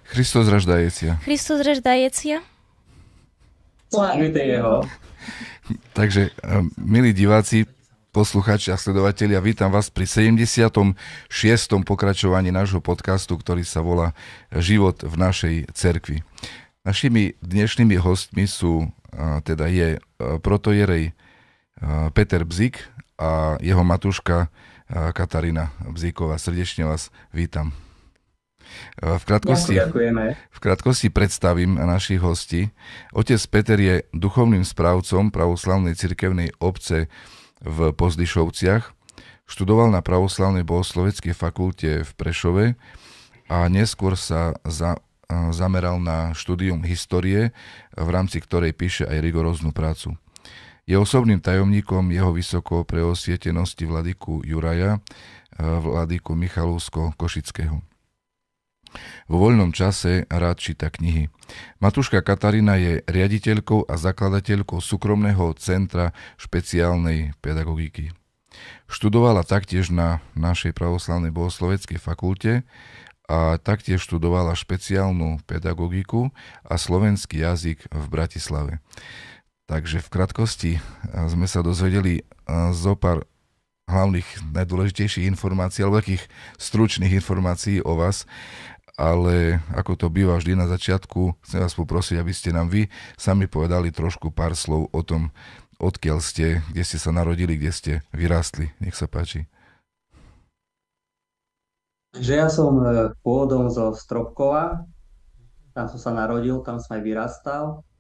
Hristos raždajecia. Христос рождається. Slávite jeho. Takže, milí diváci, poslucháči a sledovatelia, vítam vás pri 76. pokračovaní nášho podcastu, ktorý sa volá Život v našej cerkvi. Našimi dnešnými hostmi sú, je protojerej Peter Bzik a jeho matuška Katarína Bzíková. Srdečne vás vítam. V krátkosti predstavím našich hostí. Otec Peter je duchovným správcom pravoslavnej cirkevnej obce v Pozdyšovciach. Študoval na pravoslavnej bohosloveckej fakulte v Prešove a neskôr sa zameral na štúdium histórie, v rámci ktorej píše aj rigoróznu prácu. Je osobným tajomníkom jeho vysoko preosvietenosti vladyku Juraja, vladyku Michalovsko-Košického. Vo voľnom čase rád číta knihy. Matuška Katarína je riaditeľkou a zakladateľkou súkromného centra špeciálnej pedagogiky. Študovala taktiež na našej pravoslavnej bohosloveckej fakulte a taktiež študovala špeciálnu pedagogiku a slovenský jazyk v Bratislave. Takže v krátkosti sme sa dozvedeli zo pár hlavných, najdôležitejších informácií alebo takých stručných informácií o vás. Ale ako to býva vždy na začiatku, chcem vás poprosiť, aby ste nám vy sami povedali trošku pár slov o tom, odkiaľ ste, kde ste sa narodili, kde ste vyrástli. Nech sa páči. Že ja som pôvodom zo Stropkova, tam som sa narodil, tam som aj vyrastal.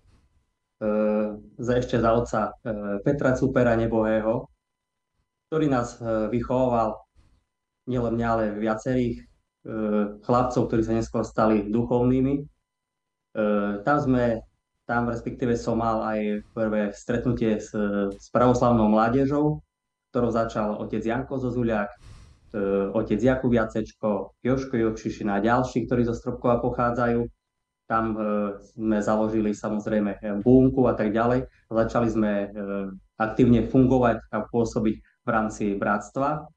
Ešte za otca Petra Cupera nebohého, ktorý nás vychoval, nielen mňa, ale viacerých chlapcov, ktorí sa neskôr stali duchovnými. Tam respektíve som mal aj prvé stretnutie s pravoslavnou mládežou, ktorou začal otec Janko Zozuľák, otec Jakub Jacečko, Joško Jokšišina a ďalší, ktorí zo Stropkova pochádzajú. Tam sme založili samozrejme búnku a tak ďalej. Začali sme aktívne fungovať a pôsobiť v rámci bratstva.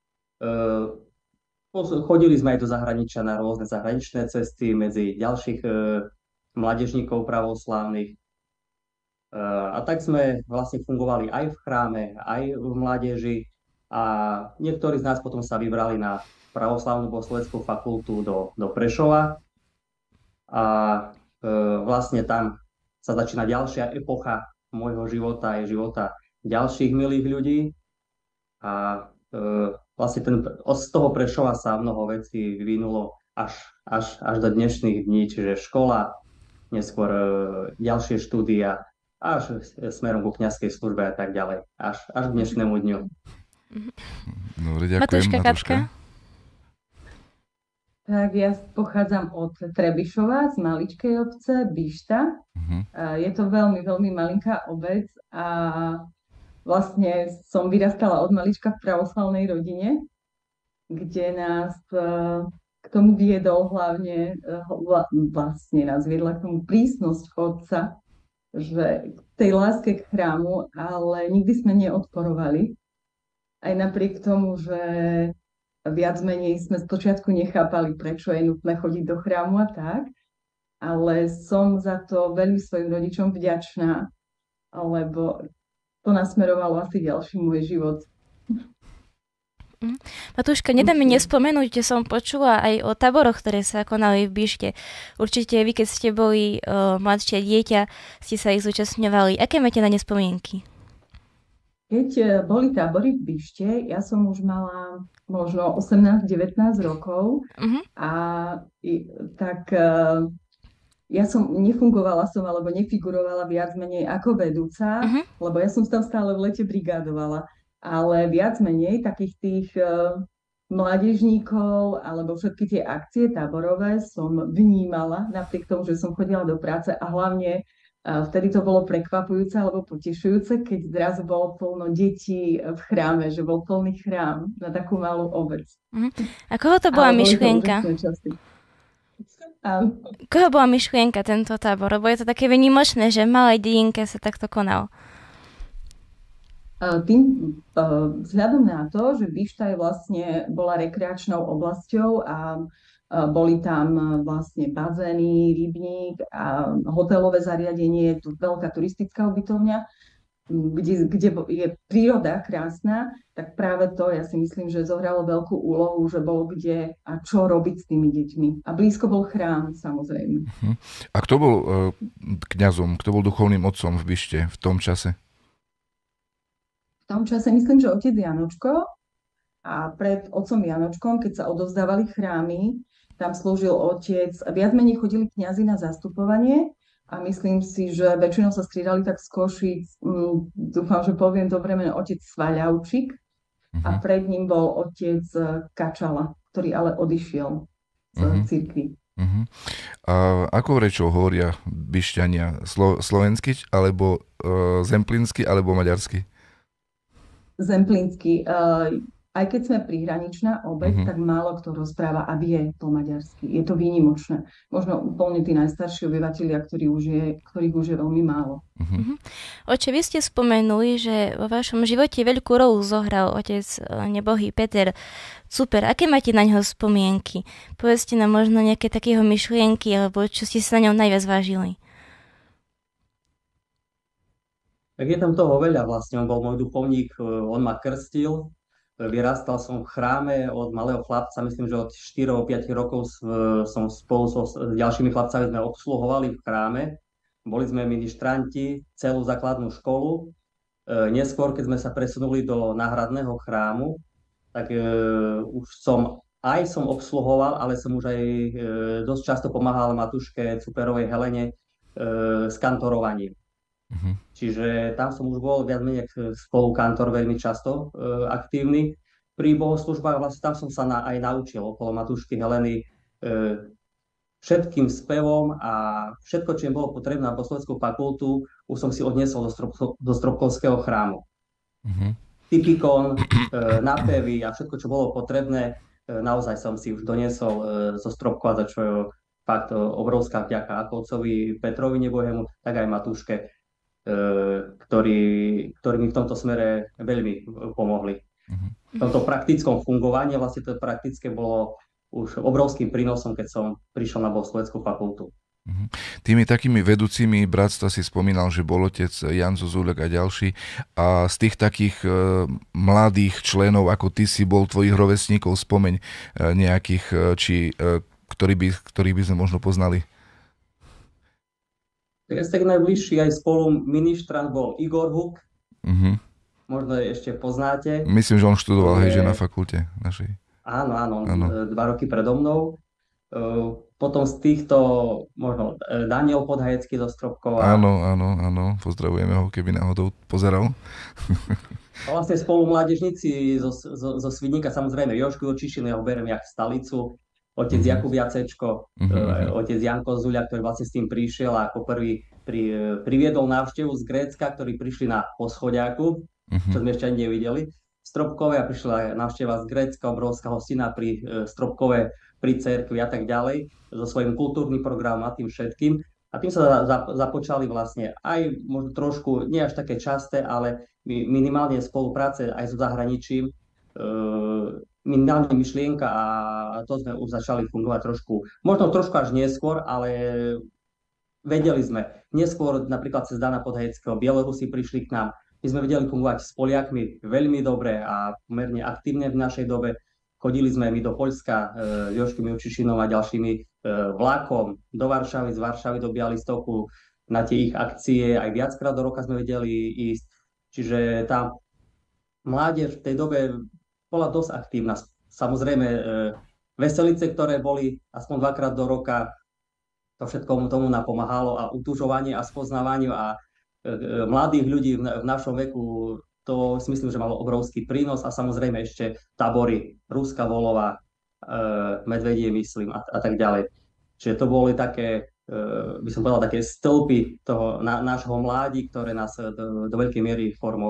Chodili sme aj do zahraničia na rôzne zahraničné cesty medzi ďalších mládežníkov pravoslávnych. A tak sme vlastne fungovali aj v chráme, aj v mládeži. A niektorí z nás potom sa vybrali na pravoslavnú bohosloveckú fakultu do Prešova. A vlastne tam sa začína ďalšia epocha môjho života aj života ďalších milých ľudí. A vlastne z toho Prešova sa mnoho vecí vyvinulo až do dnešných dní, čiže škola, neskôr ďalšie štúdia, až smerom ku kňazskej službe a tak ďalej, až k dnešnému dňu. Dobre, ďakujem. Matuška. Tak ja pochádzam od Trebišova, z maličkej obce Bišta. Je to veľmi, veľmi malinká obec a vlastne som vyrastala od malička v pravoslavnej rodine, kde nás k tomu viedol hlavne, vlastne nás viedla k tomu prísnosť otca, že k tej láske k chrámu, ale nikdy sme neodporovali. Aj napriek tomu, že viac menej sme spočiatku nechápali, prečo je nutné chodiť do chrámu a tak, ale som za to veľmi svojim rodičom vďačná, lebo to nasmerovalo asi ďalší môj život. Matúška, nedá mi nespomenúť, že som počula aj o táboroch, ktoré sa konali v Bište. Určite vy, keď ste boli mladšie dieťa, ste sa ich zúčastňovali. Aké máte na ne spomienky? Keď boli tábory v Bište, ja som už mala možno 18-19 rokov a tak ja som nefungovala alebo nefigurovala viac menej ako vedúca, lebo ja som tam stále v lete brigádovala, ale viac menej takých tých mládežníkov alebo všetky tie akcie táborové som vnímala, napriek tomu, že som chodila do práce a hlavne vtedy to bolo prekvapujúce alebo potešujúce, keď zrazu bolo plno detí v chráme, že bol plný chrám na takú malú obec. A koho to bola myšlienka? Koho bola myšlienka tento tábor? Lebo je to také výnimočné, že v malej dedinke sa takto konal. Vzhľadom na to, že Bišta bola rekreačnou oblasťou a Boli tam vlastne bazény, rybník a hotelové zariadenie, tu veľká turistická ubytovňa, kde je príroda krásna, tak práve to ja si myslím, že zohralo veľkú úlohu, že bolo kde a čo robiť s tými deťmi. A blízko bol chrám, samozrejme. A kto bol kňazom, kto bol duchovným otcom v Byšte v tom čase? V tom čase myslím, že otec Janočko, a pred otcom Janočkom, keď sa odovzdávali chrámy, tam slúžil otec, viac menej chodili kňazi na zastupovanie a myslím si, že väčšinou sa striedali tak z Košíc, dúfam, že poviem dobre meno, otec Svaľavčík a pred ním bol otec Kačala, ktorý ale odišiel z cirkvi. A akou rečou hovoria Byšťania? Slovensky, alebo zemplínsky, alebo maďarsky? Zemplínsky. Aj keď sme prihraničná obec, tak málo kto rozpráva a vie po maďarsky. Je to výnimočné. Možno úplne tí najstarší obyvatelia, ktorých už je veľmi málo. Oče, vy ste spomenuli, že vo vašom živote veľkú rolu zohral otec nebohý Peter. Super, aké máte na ňo spomienky? Povedzte nám možno nejaké takého myšlienky, alebo čo ste sa na ňom najviac vážili. Tak je tam toho veľa vlastne. On bol môj duchovník, on ma krstil. Vyrastal som v chráme od malého chlapca, myslím, že od 4-5 rokov som spolu s ďalšími chlapcami sme obsluhovali v chráme. Boli sme ministranti, celú základnú školu. Neskôr, keď sme sa presunuli do náhradného chrámu, tak už som obsluhoval, ale som už aj dosť často pomáhal Matuške Cuperovej Helene s kantorovaním. Čiže tam som už bol viac menej spolukantor veľmi často aktívny. Pri bohoslúžbách vlastne tam som sa aj naučil okolo Matúšky Heleny všetkým spevom a všetko, čo im bolo potrebné na bohosloveckú fakultu, už som si odniesol do Stropkovského chrámu. Typikon, nápevy a všetko, čo bolo potrebné, naozaj som si už doniesol zo Stropkova, za čo je fakt obrovská vďaka ako otcovi Petrovi Nebohému, tak aj Matúške, ktorí mi v tomto smere veľmi pomohli. V tomto praktickom fungovaní, vlastne to praktické bolo už obrovským prínosom, keď som prišiel na bohosloveckú fakultu. Tými takými vedúcimi bratstva si spomínal, že bol otec Jan Zuzulek a ďalší. A z tých takých mladých členov, ako ty si bol, tvojich rovesníkov, spomeň nejakých, ktorých by sme možno poznali. Tak najbližší aj spolu ministrant bol Igor Huk. Možno ešte poznáte. Myslím, že on študoval, že na fakulte našej. Áno, 2 roky predo mnou. Potom z týchto, možno Daniel Podhajecký zo Stropkova. Áno, pozdravujeme ho, keby náhodou pozeral. A vlastne spolu mládežníci zo Svidníka, samozrejme Jožku Očišin, ja ho beriem jak stalicu. Otec Jakub Jacečko, otec Janko Zuľa, ktorý vlastne s tým prišiel a ako prvý priviedol návštevu z Grécka, ktorí prišli na Poschodiaku, čo sme ešte ani nevideli. V Stropkove a prišla návšteva z Grécka, obrovská hostina pri Stropkove, pri cerkvi a tak ďalej, so svojím kultúrnym programom a tým všetkým. A tým sa započali vlastne aj možno trošku, nie až také časté, ale minimálne spolupráce aj so zahraničím, minimálne myšlienka a to sme už začali fungovať možno trošku až neskôr, ale vedeli sme. Neskôr napríklad cez Dana Podhajeckého Bielorusi prišli k nám. My sme vedeli fungovať s Poliakmi veľmi dobre a pomerne aktívne v našej dobe. Chodili sme my do Poľska s Jožkým Jučišinom a ďalšími vlakom do Varšavy, z Varšavy do Bialystoku na tie ich akcie. Aj viackrát do roka sme vedeli ísť. Čiže tá mládež v tej dobe bola dosť aktívna. Samozrejme, veselice, ktoré boli aspoň 2-krát do roka, to všetko tomu napomáhalo a utužovanie a spoznávaniu a mladých ľudí v našom veku, to si myslím, že malo obrovský prínos a samozrejme ešte tábory Ruska Volova, Medvedie, myslím a tak ďalej. Čiže to boli také, by som povedal, také stĺpy toho nášho mládi, ktoré nás do veľkej miery formovali.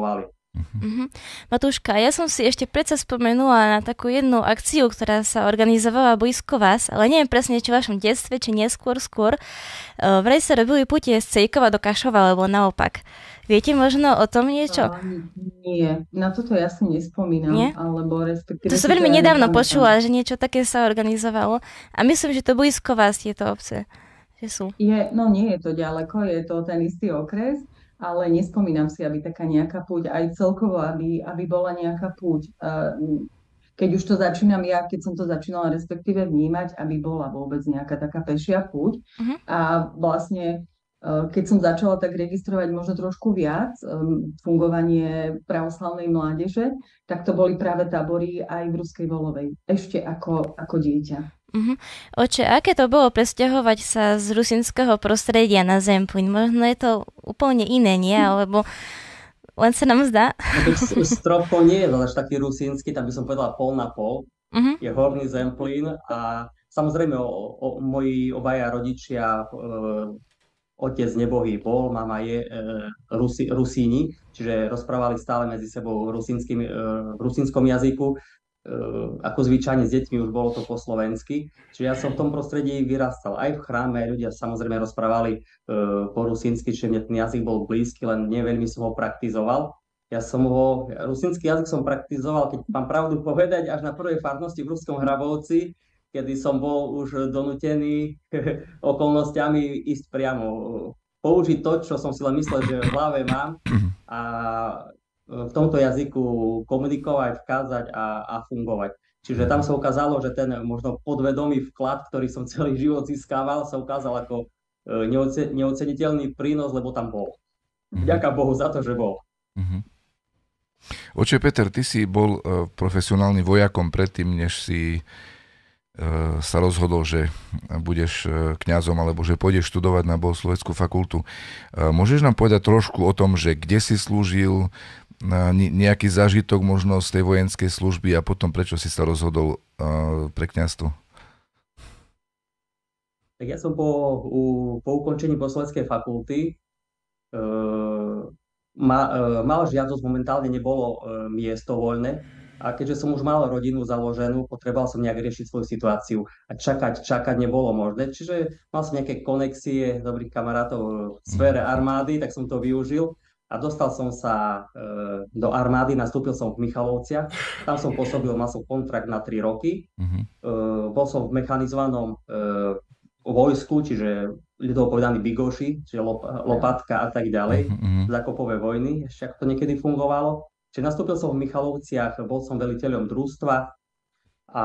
Matúška, ja som si ešte predsa spomenula na takú jednu akciu, ktorá sa organizovala blízko vás, ale neviem presne, či v vašom detstve, či neskôr. Vraj sa robili putie z Cejkova do Kašova, alebo naopak. Viete možno o tom niečo? Nie, na toto ja si nespomínam, Nie? Alebo respektíve... To som veľmi nedávno počula, že niečo také sa organizovalo a myslím, že to blízko vás tieto obce, že sú. No nie je to ďaleko, je to ten istý okres, ale nespomínam si, aby taká nejaká púť, aj celkovo, aby bola nejaká púť. Keď už to začínam ja, keď som to začínala respektíve vnímať, aby bola vôbec nejaká taká pešia púť. A vlastne, keď som začala tak registrovať možno trošku viac fungovanie pravoslavnej mládeže, tak to boli práve tábory aj v Ruskej Volovej, ešte ako dieťa. Oče, aké to bolo presťahovať sa z rusínskeho prostredia na Zemplín? Možno je to úplne iné, nie? Alebo len sa nám zdá? Stropkov nie je až taký rusínsky, tam by som povedala pol na pol. Je horný Zemplín a samozrejme moji obaja rodičia, otec nebohý bol, mama je Rusíni, čiže rozprávali stále medzi sebou v rusínskom jazyku. Ako zvyčajne s deťmi už bolo to po slovensky. Čiže ja som v tom prostredí vyrastal. Aj v chráme ľudia samozrejme rozprávali po rusínsky, čiže mne ten jazyk bol blízky, len neveľmi som ho praktizoval. Rusínsky jazyk som praktizoval, keď mám pravdu povedať, až na prvej farnosti v Ruskom Hrabovci, kedy som bol už donútený okolnostiami ísť priamo použiť to, čo som si len myslel, že v hlave mám a v tomto jazyku komunikovať, vkázať a fungovať. Čiže tam sa ukázalo, že ten možno podvedomý vklad, ktorý som celý život získaval, sa ukázal ako neoceniteľný prínos, lebo tam bol. Ďaká Bohu za to, že bol. Oče Peter, ty si bol profesionálnym vojakom predtým, než si sa rozhodol, že budeš kňazom alebo že pôjdeš študovať na bohosloveckú fakultu. Môžeš nám povedať trošku o tom, že kde si slúžil, nejaký zážitok možno z tej vojenskej služby a potom prečo si sa rozhodol pre kňazstvo? Tak ja som po ukončení bohosloveckej fakulty mal žiadosť, momentálne nebolo miesto voľné a keďže som už mal rodinu založenú, potreboval som nejak riešiť svoju situáciu a čakať nebolo možné, čiže mal som nejaké konexie dobrých kamarátov v sfére armády, tak som to využil. A dostal som sa do armády, nastúpil som v Michalovciach, tam som pôsobil, mal som kontrakt na 3 roky. Bol som v mechanizovanom vojsku, čiže ľudovo povedaný bigoši, čiže lopatka a tak ďalej, zákopové vojny, ešte ako to niekedy fungovalo. Čiže nastúpil som v Michalovciach, bol som veliteľom družstva a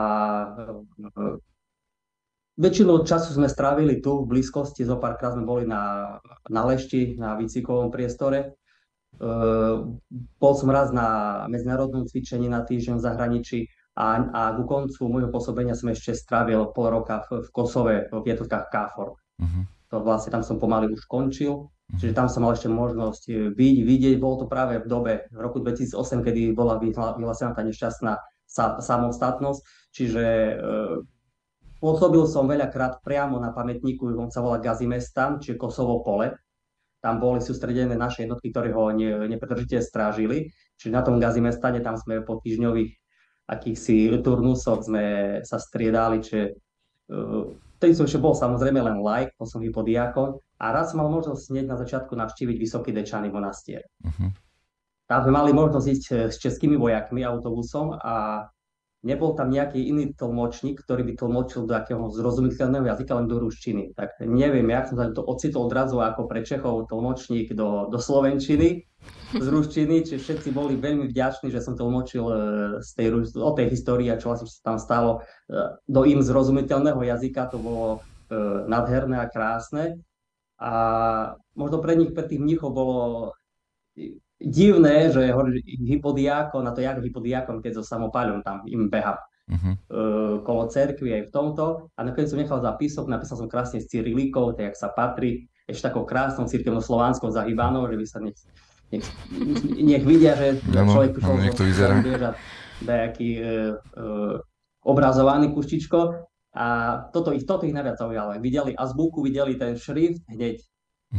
väčšinu času sme strávili tu v blízkosti, zo párkrát sme boli na Lešti, na výcvikovom priestore. Bol som raz na medzinárodnom cvičení na týždeň v zahraničí a ku koncu môjho pôsobenia som ešte strávil pol roka v Kosove, v jednotkách KFOR. To vlastne tam som pomaly už končil, čiže tam som mal ešte možnosť vidieť, bolo to práve v roku 2008, kedy bola vyhlásená tá nešťastná samostatnosť, čiže pôsobil som veľakrát priamo na pamätníku, on sa volá Gazimestan, čiže Kosovo pole. Tam boli sústredené naše jednotky, ktoré ho nepretržite strážili. Čiže na tom Gazimestane, tam sme po týždňových akýchsi turnusoch sme sa striedali, čiže vtedy som ešte bol samozrejme len laik, bol som hypodiakon a raz som mal možnosť hneď na začiatku navštíviť Vysoký Dečany monastier. Tam sme mali možnosť ísť s českými vojakmi autobusom a nebol tam nejaký iný tlmočník, ktorý by tlmočil do akého zrozumiteľného jazyka, len do ruštiny. Tak neviem, jak som sa to ocitol odrazu ako pre Čechov tlmočník do slovenčiny z ruštiny, čiže všetci boli veľmi vďační, že som tlmočil o tej histórii a čo vlastne sa tam stalo do im zrozumiteľného jazyka. To bolo nádherné a krásne. A možno pre tých mníchov bolo divné, že hypodiákon, a to jak hypodiákon, keď so samopáľom tam im behám kolo cerkvy aj v tomto. A nakoniec som nechal zápisok, napísal som krásne s cyrilikou, tak jak sa patrí, ešte takou krásnou cirkevno-slovanskou zahybanou, že by sa nech vidia, že človek prišiel nejaký obrazovaný kuštičko. A toto ich najviac zaujalo. Videli azbuku, videli ten šrift hneď.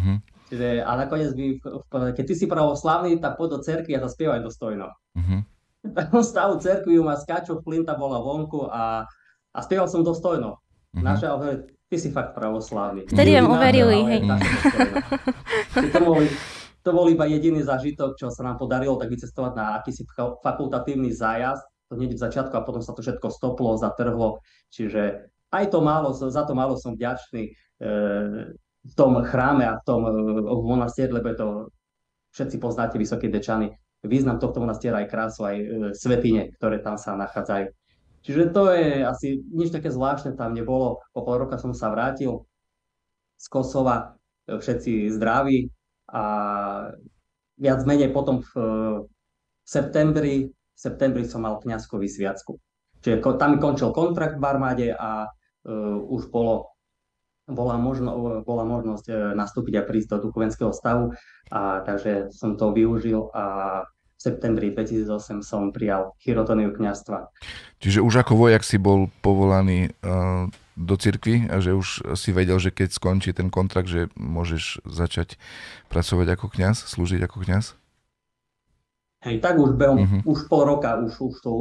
Čiže, a nakoniec keď ty si pravoslavný, tak poď do cerky a zaspievaj dostojno. Uh-huh. Takom stavu cerkvi ma skáču, flinta bola vonku a spieval som dostojno. Uh-huh. Naša hovorí, ty si fakt pravoslavný. Vtedy vám uverili, hej. To bol iba jediný zážitok, čo sa nám podarilo tak vycestovať na akýsi fakultatívny zájazd. To hneď v začiatku a potom sa to všetko stoplo, zatrhlo. Čiže aj za to málo som vďačný v tom chráme a v tom monastieri, lebo je to, všetci poznáte Vysoké Dečany, význam tohto monastiera, aj krásu, aj svätyne, ktoré tam sa nachádzajú. Čiže to je asi nič také zvláštne tam nebolo. Po pol roka som sa vrátil z Kosova, všetci zdraví a viac menej potom v septembri som mal kňazskú vysviacku. Čiže tam mi končil kontrakt v armáde a už bola možnosť nastúpiť a prísť do duchovenského stavu, a takže som to využil a v septembri 2008 som prijal chirotoniu kňazstva. Čiže už ako vojak si bol povolaný do cirkvi a že už si vedel, že keď skončí ten kontrakt, že môžeš začať pracovať ako kňaz, slúžiť ako kňaz? Hej, tak už pol roka už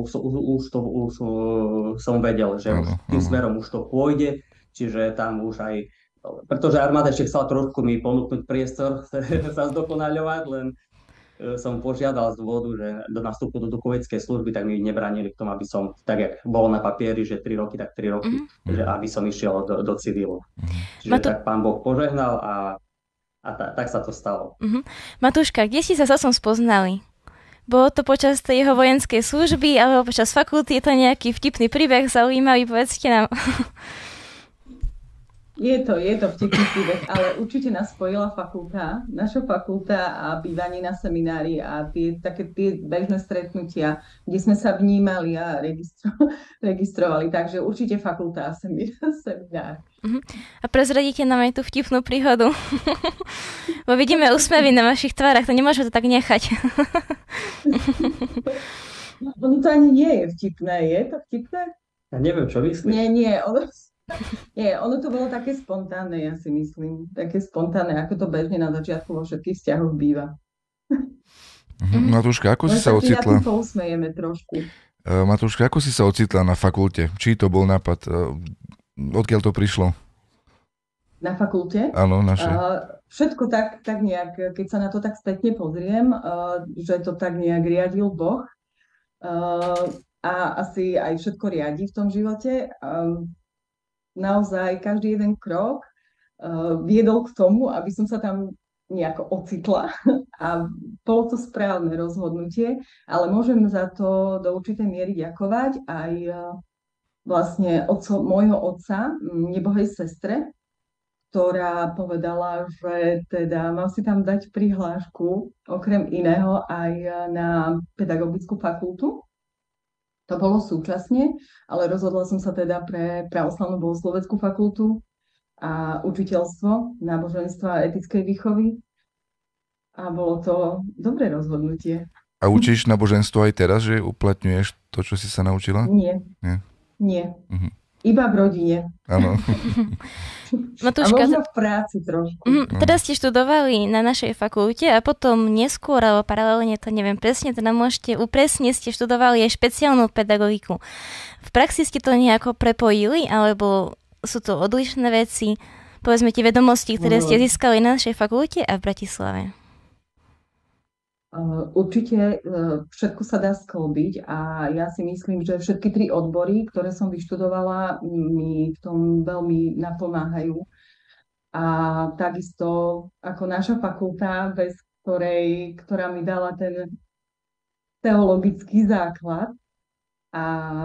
som vedel, že už tým smerom už to pôjde. Čiže tam už aj, pretože armáda ešte chcela trošku mi ponúknuť priestor sa zdokonaľovať, len som požiadal z dôvodu, že do nástupu do duchoveckej služby, tak mi nebránili v tom, aby som, tak jak bolo na papieri, že 3 roky, tak 3 roky, že aby som išiel do civilu. Čiže tak pán Boh požehnal a tak sa to stalo. Matúška, kde si sa s otcom spoznali? Bolo to počas tej jeho vojenskej služby, alebo počas fakulty? Je to nejaký vtipný príbeh, zaujímavý, povedzte nám. Je to vtipný príbeh, ale určite nás spojila naša fakulta a bývanie na seminári a tie bežné stretnutia, kde sme sa vnímali a registrovali. Takže určite fakulta a seminár. A prezradíte nám aj tú vtipnú príhodu? Bo vidíme úsmevy na vašich tvárach, to nemôžeme to tak nechať. Ono to ani nie je vtipné. Je to vtipné? Ja neviem, čo myslíš. Nie, ono to bolo také spontánne, ja si myslím. Také spontánne, ako to bežne na začiatku vo všetkých vzťahoch býva. Matúška, ako si sa ocitla? Pousmejeme trošku. Matúška, ako si sa ocitla na fakulte? Čí to bol nápad? Odkiaľ to prišlo? Na fakulte? Áno, naše. Všetko tak nejak, keď sa na to tak spätne pozriem, že to tak nejak riadil Boh a asi aj všetko riadi v tom živote. Naozaj každý jeden krok viedol k tomu, aby som sa tam nejako ocitla a bolo to správne rozhodnutie, ale môžem za to do určitej miery ďakovať aj vlastne môjho otca, nebohej sestre, ktorá povedala, že teda mám si tam dať prihlášku okrem iného aj na pedagogickú fakultu. To bolo súčasne, ale rozhodla som sa teda pre pravoslavnú bohosloveckú fakultu a učiteľstvo náboženstva a etickej výchovy. A bolo to dobré rozhodnutie. A učíš náboženstvo aj teraz, že uplatňuješ to, čo si sa naučila? Nie. Iba v rodine. Áno. Matúška, a možno v práci trošku. Teraz ste študovali na našej fakulte a potom neskôr, alebo paralelne, to neviem presne, teda môžete upresniť, ste študovali aj špeciálnu pedagogiku. V praxi ste to nejako prepojili, alebo sú to odlišné veci? Povedzme tie vedomosti, ktoré ste získali na našej fakulte a v Bratislave. Určite všetko sa dá sklbiť a ja si myslím, že všetky 3 odbory, ktoré som vyštudovala, mi v tom veľmi napomáhajú. A takisto ako naša fakulta, ktorá mi dala ten teologický základ a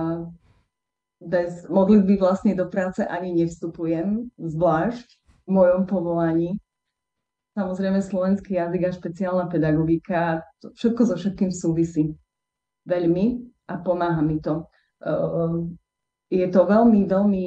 bez modlitby vlastne do práce ani nevstupujem, zvlášť v mojom povolaní. Samozrejme slovenský jazyk a špeciálna pedagogika, to všetko so všetkým súvisí veľmi a pomáha mi to. Je to veľmi, veľmi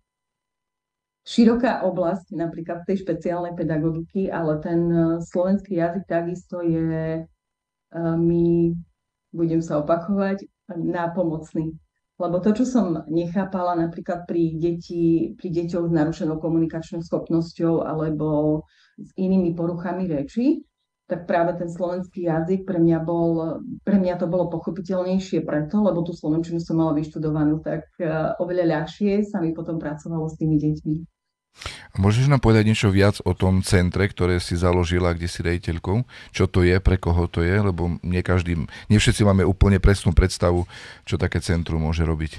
široká oblasť, napríklad tej špeciálnej pedagogiky, ale ten slovenský jazyk takisto je, budem sa opakovať, nápomocný. Lebo to, čo som nechápala napríklad pri deťoch s narušenou komunikačnou schopnosťou alebo s inými poruchami reči, tak práve ten slovenský jazyk pre mňa to bolo pochopiteľnejšie preto, lebo tú slovenčinu som mala vyštudovanú, tak oveľa ľahšie sa mi potom pracovalo s tými deťmi. Môžeš nám povedať niečo viac o tom centre, ktoré si založila, kde si riaditeľkou? Čo to je, pre koho to je? Lebo nie všetci máme úplne presnú predstavu, čo také centrum môže robiť.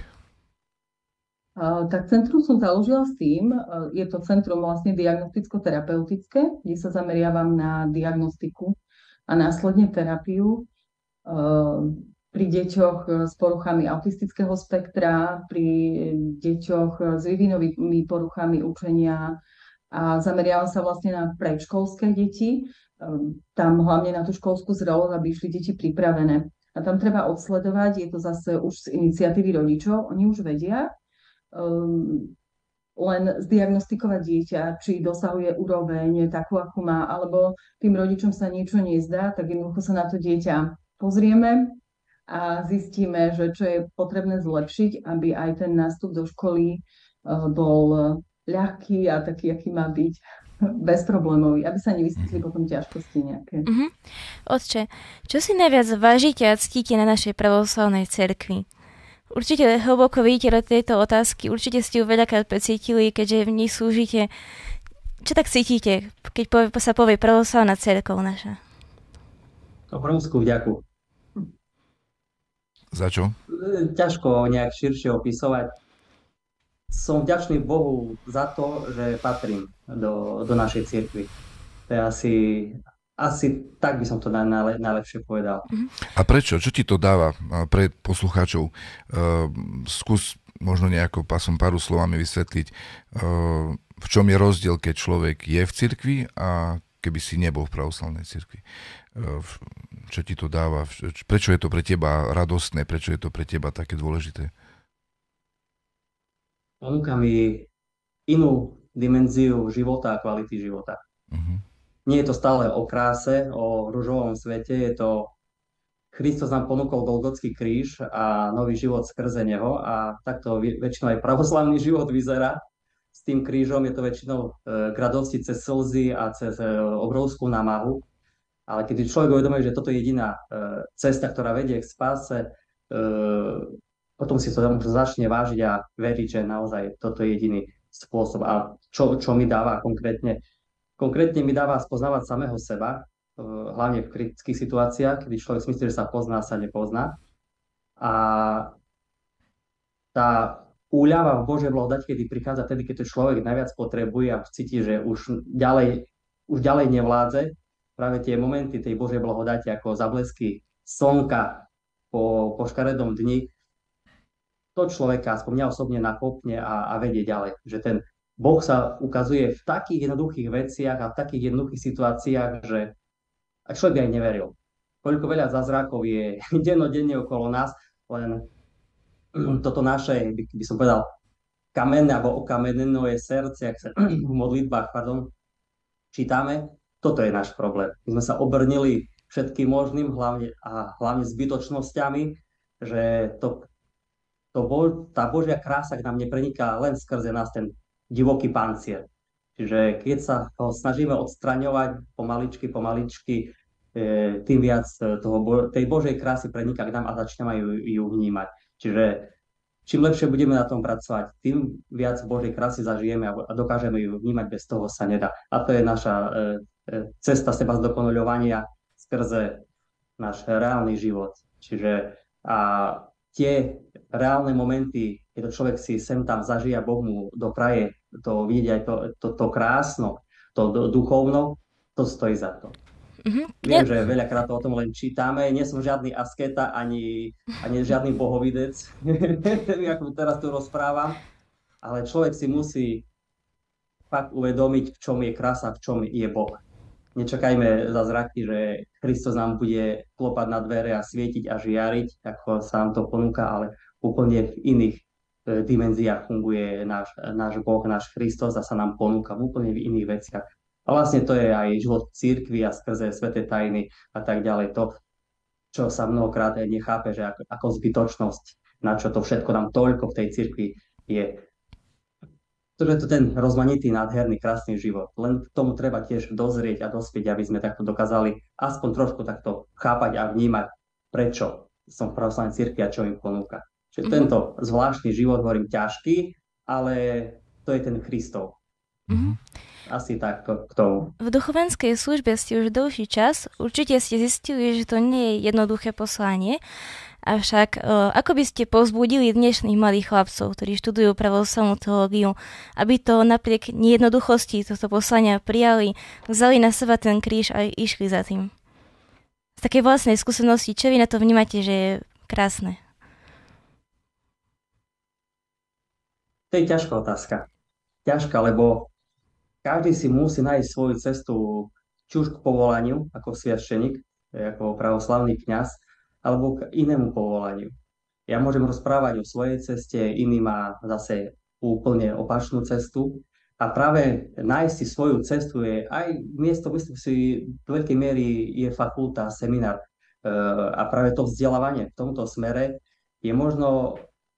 Tak centrum som založila s tým, je to centrum vlastne diagnosticko-terapeutické, kde sa zameriavam na diagnostiku a následne terapiu pri deťoch s poruchami autistického spektra, pri deťoch s vývinovými poruchami učenia a zameriavam sa vlastne na predškolské deti, tam hlavne na tú školskú zrelosť, aby išli deti pripravené. A tam treba odsledovať, je to zase už z iniciatívy rodičov, oni už vedia, len zdiagnostikovať dieťa, či dosahuje úroveň takú, akú má, alebo tým rodičom sa niečo nezdá, tak jednoducho sa na to dieťa pozrieme a zistíme, že čo je potrebné zlepšiť, aby aj ten nástup do školy bol ľahký a taký, aký má byť, bezproblémový, aby sa nevyskytli potom ťažkosti nejaké. Otče, čo si najviac vážite a ctíte na našej pravoslavnej cerkvi? Určite hlboko vidíte do tejto otázky, určite ste ju veľakrát precítili, keďže v nej slúžite. Čo tak cítite, keď sa povie pravoslavná cerkev naša? Obrovskú vďaku. Za čo? Ťažko nejak širšie opisovať. Som vďačný Bohu za to, že patrím do našej cirkvi. To je asi tak by som to najlepšie povedal. A prečo? Čo ti to dáva pre poslucháčov? Skús možno nejako pár slovami vysvetliť, v čom je rozdiel, keď človek je v cirkvi a keby si nebol v pravoslavnej cirkvi. Čo ti to dáva? Prečo je to pre teba radostné? Prečo je to pre teba také dôležité? Ponúka mi inú dimenziu života a kvality života. Nie je to stále o kráse, o ružovom svete, je to Kristus nám ponúkol Golgotský kríž a nový život skrze neho a takto väčšinou aj pravoslavný život vyzerá. S tým krížom je to väčšinou k radosti cez slzy a cez obrovskú námahu. Ale keď človek uvedomuje, že toto je jediná cesta, ktorá vedie k spáse, potom si to začne vážiť a veriť, že naozaj toto je jediný spôsob. A čo mi dáva konkrétne? Konkrétne mi dáva spoznávať samého seba, hlavne v kritických situáciách, kedy človek si myslí, že sa pozná, sa nepozná. A tá úľava v Božej blahodati, kedy prichádza tedy, keď to človek najviac potrebuje a cíti, že už ďalej nevládze, práve tie momenty tej Božej blahodati ako zablesky slnka po škaredom dni, to človeka, aspoň mňa osobne, nakopne a vedie ďalej. Že ten Boh sa ukazuje v takých jednoduchých veciach a v takých jednoduchých situáciách, že ak človek aj neveril. Koľko veľa zázrakov je dennodenne okolo nás, len toto naše, by som povedal, kamenné alebo okamenené srdce, ak sa v modlitbách, čítame, toto je náš problém. My sme sa obrnili všetkým možným, hlavne zbytočnosťami, že tá Božia krása k nám nepreniká len skrze nás ten divoký pancier. Čiže keď sa ho snažíme odstraňovať pomaličky, tým viac tej Božej krásy preniká k nám a začneme ju vnímať. Čiže čím lepšie budeme na tom pracovať, tým viac Božej krásy zažijeme a dokážeme ju vnímať, bez toho sa nedá. A to je naša cesta seba zdokonaľovania skrze náš reálny život. Čiže tie reálne momenty, keď to človek si sem tam zažije a Boh mu dopraje to vidieť aj to krásno, to duchovno, to stojí za to. Viem, že veľakrát o tom len čítame, nie som žiadny asketa, ani žiadny bohovidec, ako teraz tu rozprávam, ale človek si musí fakt uvedomiť, v čom je krása, v čom je Boh. Nečakajme zázraky, že Kristus nám bude klopať na dvere a svietiť a žiariť, ako sa nám to ponúka, ale úplne v iných dimenziách funguje náš Boh, náš Kristus a sa nám ponúka v úplne v iných veciach. A vlastne to je aj život v cirkvi a skrze sväté tajny a tak ďalej. To, čo sa mnohokrát nechápe, že ako zbytočnosť. na čo to všetko nám toľko v tej cirkvi je. To je to ten rozmanitý, nádherný, krásny život. Len k tomu treba tiež dozrieť a dospieť, aby sme takto dokázali aspoň trošku takto chápať a vnímať, prečo som v pravoslavnej cirkvi a čo im ponúka. Čiže tento zvláštny život, hovorím, ťažký, ale to je ten Kristov. Asi tak k tomu. V duchovenskej službe ste už dlhší čas. Určite ste zistili, že to nie je jednoduché poslanie. Avšak ako by ste povzbudili dnešných mladých chlapcov, ktorí študujú pravoslavnú teológiu, aby to napriek nejednoduchosti tohto poslania prijali, vzali na seba ten kríž a išli za tým? Z takej vlastnej skúsenosti, čo vy na to vnímate, že je krásne? To je ťažká otázka. Ťažká, lebo každý si musí nájsť svoju cestu, či už k povolaniu, ako sviaštenik, ako pravoslavný kňaz, alebo k inému povolaniu. Ja môžem rozprávať o svojej ceste, iný má zase úplne opačnú cestu. A práve nájsť si svoju cestu je aj miesto, myslím si, do veľkej miery je fakulta, seminár. A práve to vzdelávanie v tomto smere je možno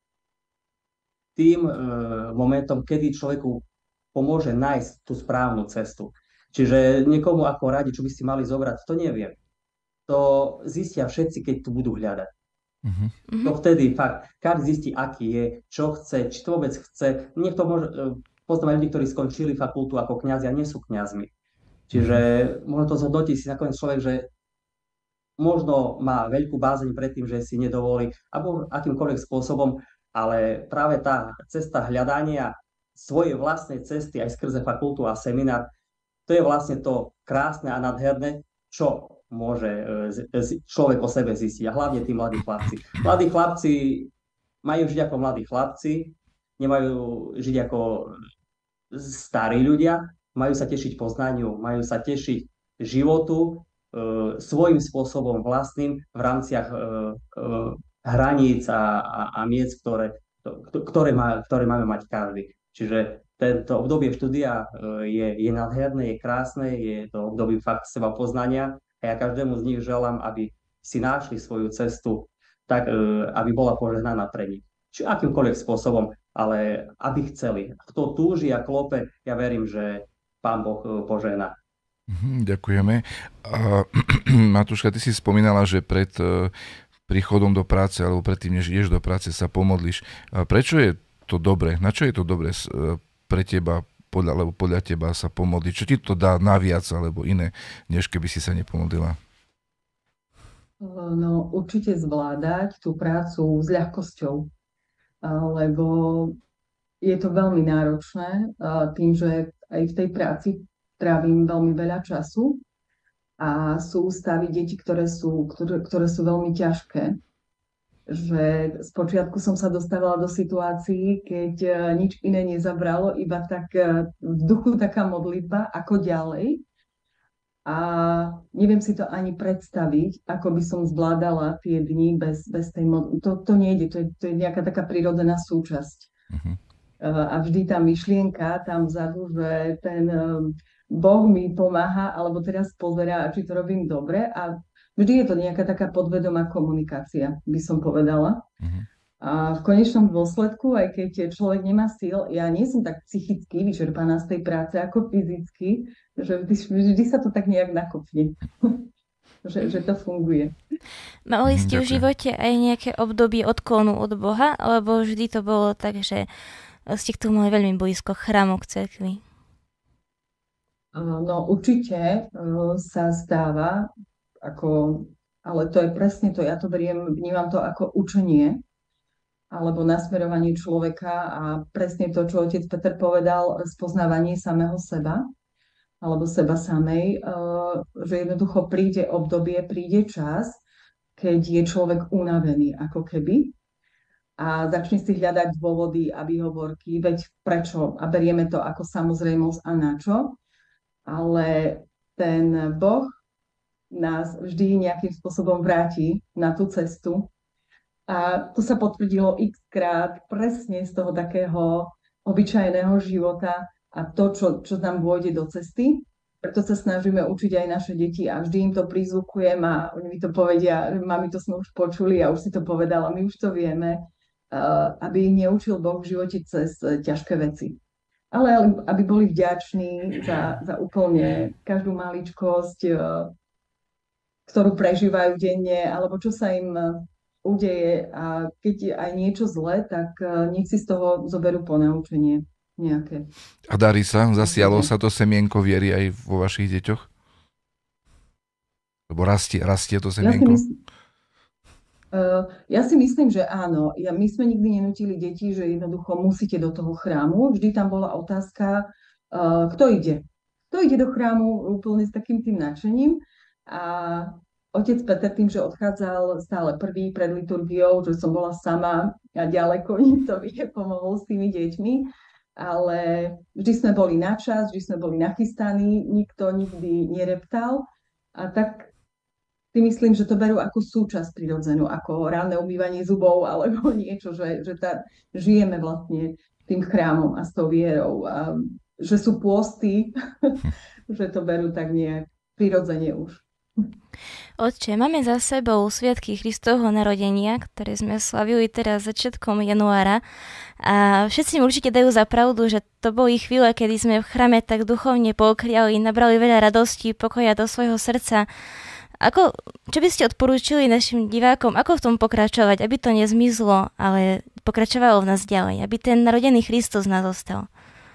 tým momentom, kedy človeku pomôže nájsť tú správnu cestu. Čiže niekomu ako radi, čo by si mali zobrať, to neviem. To zistia všetci, keď tu budú hľadať. To vtedy fakt, každý zistí, aký je, čo chce, či to vôbec chce. Niekto môže, poznám ľudí, ktorí skončili fakultu ako kňazi a nie sú kňazmi. Čiže možno to zhodnotí si nakoniec človek, že možno má veľkú bázeň pred tým, že si nedovolí, alebo akýmkoľvek spôsobom, ale práve tá cesta hľadania svojej vlastnej cesty aj skrze fakultu a seminár, to je vlastne to krásne a nádherné, čo môže človek o sebe zistiť. A hlavne tí mladí chlapci. Mladí chlapci majú žiť ako mladí chlapci, nemajú žiť ako starí ľudia, majú sa tešiť poznaniu, majú sa tešiť životu svojím spôsobom vlastným v rámciach hraníc a miest, ktoré máme mať každý. Čiže tento obdobie štúdia je nádherné, je krásne, je to obdobie fakt seba poznania a ja každému z nich želám, aby si našli svoju cestu tak, aby bola požehnaná pre nich. Či akýmkoľvek spôsobom, ale aby chceli. Kto túži a klope, ja verím, že Pán Boh požehná. Ďakujeme. Matúška, ty si spomínala, že pred príchodom do práce alebo predtým, než ideš do práce, sa pomodliš. Prečo je to dobre? Na čo je to dobre pre teba, podľa teba sa pomodliť? Čo ti to dá naviac alebo iné, než keby si sa nepomodlila? No, určite zvládať tú prácu s ľahkosťou, lebo je to veľmi náročné tým, že aj v tej práci trávim veľmi veľa času a sú stavy detí, ktoré sú veľmi ťažké. Že spočiatku som sa dostávala do situácií, keď nič iné nezabralo, iba tak v duchu taká modlitba, ako ďalej. A neviem si to ani predstaviť, ako by som zvládala tie dni bez tej modlitby. To nejde, to je nejaká taká prirodzená súčasť. A vždy tá myšlienka tam vzadu, že ten Boh mi pomáha, alebo teraz pozerá, či to robím dobre. A vždy je to nejaká taká podvedomá komunikácia, by som povedala. A v konečnom dôsledku, aj keď človek nemá síl, ja nie som tak psychicky vyčerpaná z tej práce ako fyzicky, že vždy sa to tak nejak nakopne. že to funguje. Mali ste v živote aj nejaké obdobie odklonu od Boha, alebo vždy to bolo tak, že ste k tomu mali veľmi blízko k chrámu, k cirkvi? No určite sa stáva, ale to je presne to, ja to vnímam to ako učenie, alebo nasmerovanie človeka a presne to, čo otec Peter povedal, spoznávanie samého seba, alebo seba samej, že jednoducho príde obdobie, príde čas, keď je človek unavený, ako keby, a začne si hľadať dôvody a výhovorky, veď prečo, a berieme to ako samozrejmosť a na čo, ale ten Boh nás vždy nejakým spôsobom vráti na tú cestu. A to sa potvrdilo x-krát presne z toho takého obyčajného života a to, čo nám vôjde do cesty. Preto sa snažíme učiť aj naše deti a vždy im to prizvukujem a oni mi to povedia, mami, to sme už počuli a už si to povedala, my už to vieme. aby ich neučil Boh v živote cez ťažké veci. Ale aby boli vďační za úplne každú maličkosť, ktorú prežívajú denne, alebo čo sa im udeje. A keď je aj niečo zlé, tak nech si z toho zoberú ponaučenie nejaké. A darí sa? Zasialo sa to semienko viery aj vo vašich deťoch? Lebo rastie to semienko? Ja si myslím, že áno. My sme nikdy nenútili deti, že jednoducho musíte do toho chrámu. Vždy tam bola otázka, kto ide. Kto ide do chrámu úplne s takým tým nadšením. A otec Peter tým, že odchádzal stále prvý pred liturgiou, že som bola sama a ďaleko, nikto mi nepomohol s tými deťmi. Ale vždy sme boli na čas, vždy sme boli nachystaní, nikto nikdy nereptal. A tak si myslím, že to berú ako súčasť prirodzenú, ako ranné umývanie zubov alebo niečo, že žijeme vlastne tým chrámom a s tou vierou. A že sú pôsty, že to berú tak nejak prirodzene už. Otče, máme za sebou sviatky Kristovho narodenia, ktoré sme slavili teraz začiatkom januára a všetci mi určite dajú za pravdu, že to boli chvíle, kedy sme v chrame tak duchovne pookriali, nabrali veľa radosti, pokoja do svojho srdca. Čo by ste odporúčili našim divákom, ako v tom pokračovať, aby to nezmizlo, ale pokračovalo v nás ďalej, aby ten narodený Kristus nás ostal?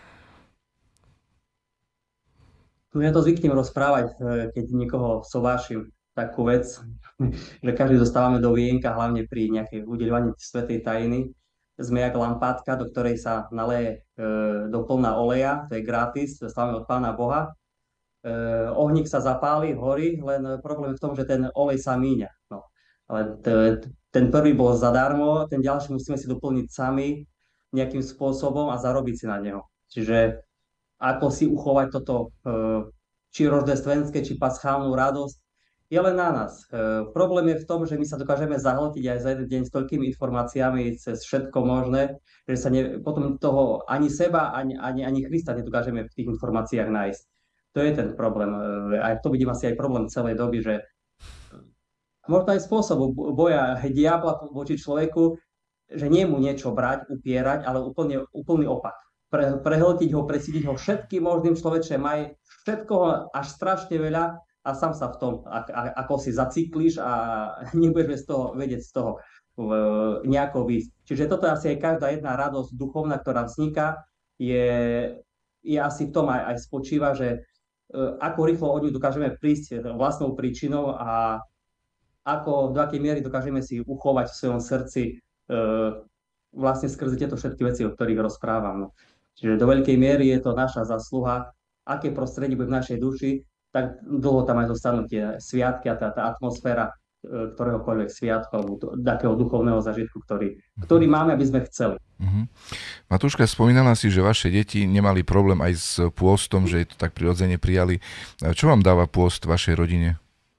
Tu ja to zvyknem rozprávať, keď niekoho sovášim takú vec, že každý dostávame do vienka, hlavne pri nejakej udeľovaní svätej tajiny. Sme jak lampátka, do ktorej sa naleje do plná oleja, to je gratis, dostávame od Pána Boha. Ohník sa zapáli, horí, len problém je v tom, že ten olej sa míňa. No. Ale ten prvý bol zadarmo, ten ďalší musíme si doplniť sami nejakým spôsobom a zarobiť si na neho. Čiže ako si uchovať toto, či roždestvenské, či paschálnu radosť, je len na nás. Problém je v tom, že my sa dokážeme zahltiť aj za jeden deň s toľkými informáciami cez všetko možné, že sa potom toho ani seba, ani Krista nedokážeme v tých informáciách nájsť. To je ten problém. Aj to vidím asi aj problém celej doby, že možno aj spôsobu boja diabla voči človeku, že nie mu niečo brať, upierať, ale úplný opak. Prehltiť ho, presídiť ho všetkým možným človečem, aj všetkoho až strašne veľa a sám sa v tom, ako si zacyklíš a nebudeš vedieť z toho nejako výjsť. Čiže toto asi aj každá jedna radosť duchovná, ktorá vzniká, je asi v tom aj spočíva, že ako rýchlo od ňu dokážeme prísť vlastnou príčinou a do akej miery dokážeme si uchovať v svojom srdci vlastne skrze tieto všetky veci, o ktorých rozprávam. No. Čiže do veľkej miery je to naša zasluha, aké prostredie bude v našej duši, tak dlho tam aj zostanú tie sviatky a tá atmosféra ktoréhokoľvek sviatku alebo takého duchovného zažitku, ktorý máme, aby sme chceli. Matúška, spomínala si, že vaše deti nemali problém aj s pôstom, že to tak prirodzene prijali. Čo vám dáva pôst vašej rodine?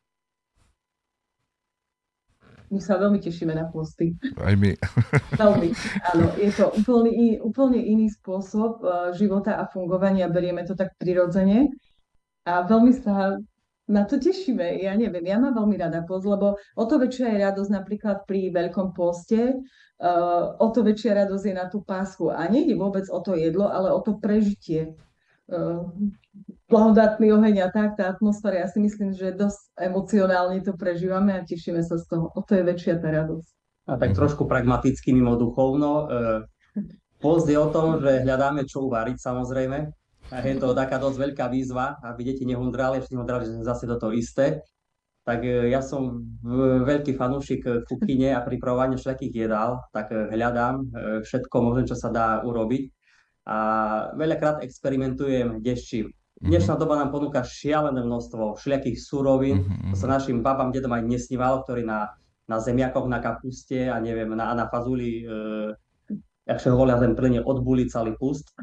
My sa veľmi tešíme na pôsty. Aj my. Veľmi, áno. Je to úplne iný spôsob života a fungovania. Berieme to tak prirodzene. A veľmi sa na to tešíme. Ja neviem, ja mám veľmi rada pôst, lebo o to väčšia je radosť napríklad pri Veľkom pôste, o to väčšia radosť je na tú páschu. A nie je vôbec o to jedlo, ale o to prežitie. Blahodátny oheň a tak, tá atmosféra, ja si myslím, že dosť emocionálne to prežívame a tešíme sa z toho. O to je väčšia tá radosť. A tak trošku pragmaticky mimo duchovno. Pôst je o tom, že hľadáme čo uvariť, samozrejme. A je to taká dosť veľká výzva, aby deti nehundrali, že zase do toho isté. Tak ja som veľký fanúšik kuchyne a pripravovania všetkých jedál, tak hľadám všetko možné, čo sa dá urobiť. A veľakrát experimentujem deščím. Dnešná doba nám ponúka šialené množstvo všelijakých surovín. To sa našim babám, dedom aj nesnívalo, ktorí na zemiakoch, na kapuste a neviem, na fazuli, jak sa hovoria, ten plne odbulicali pust.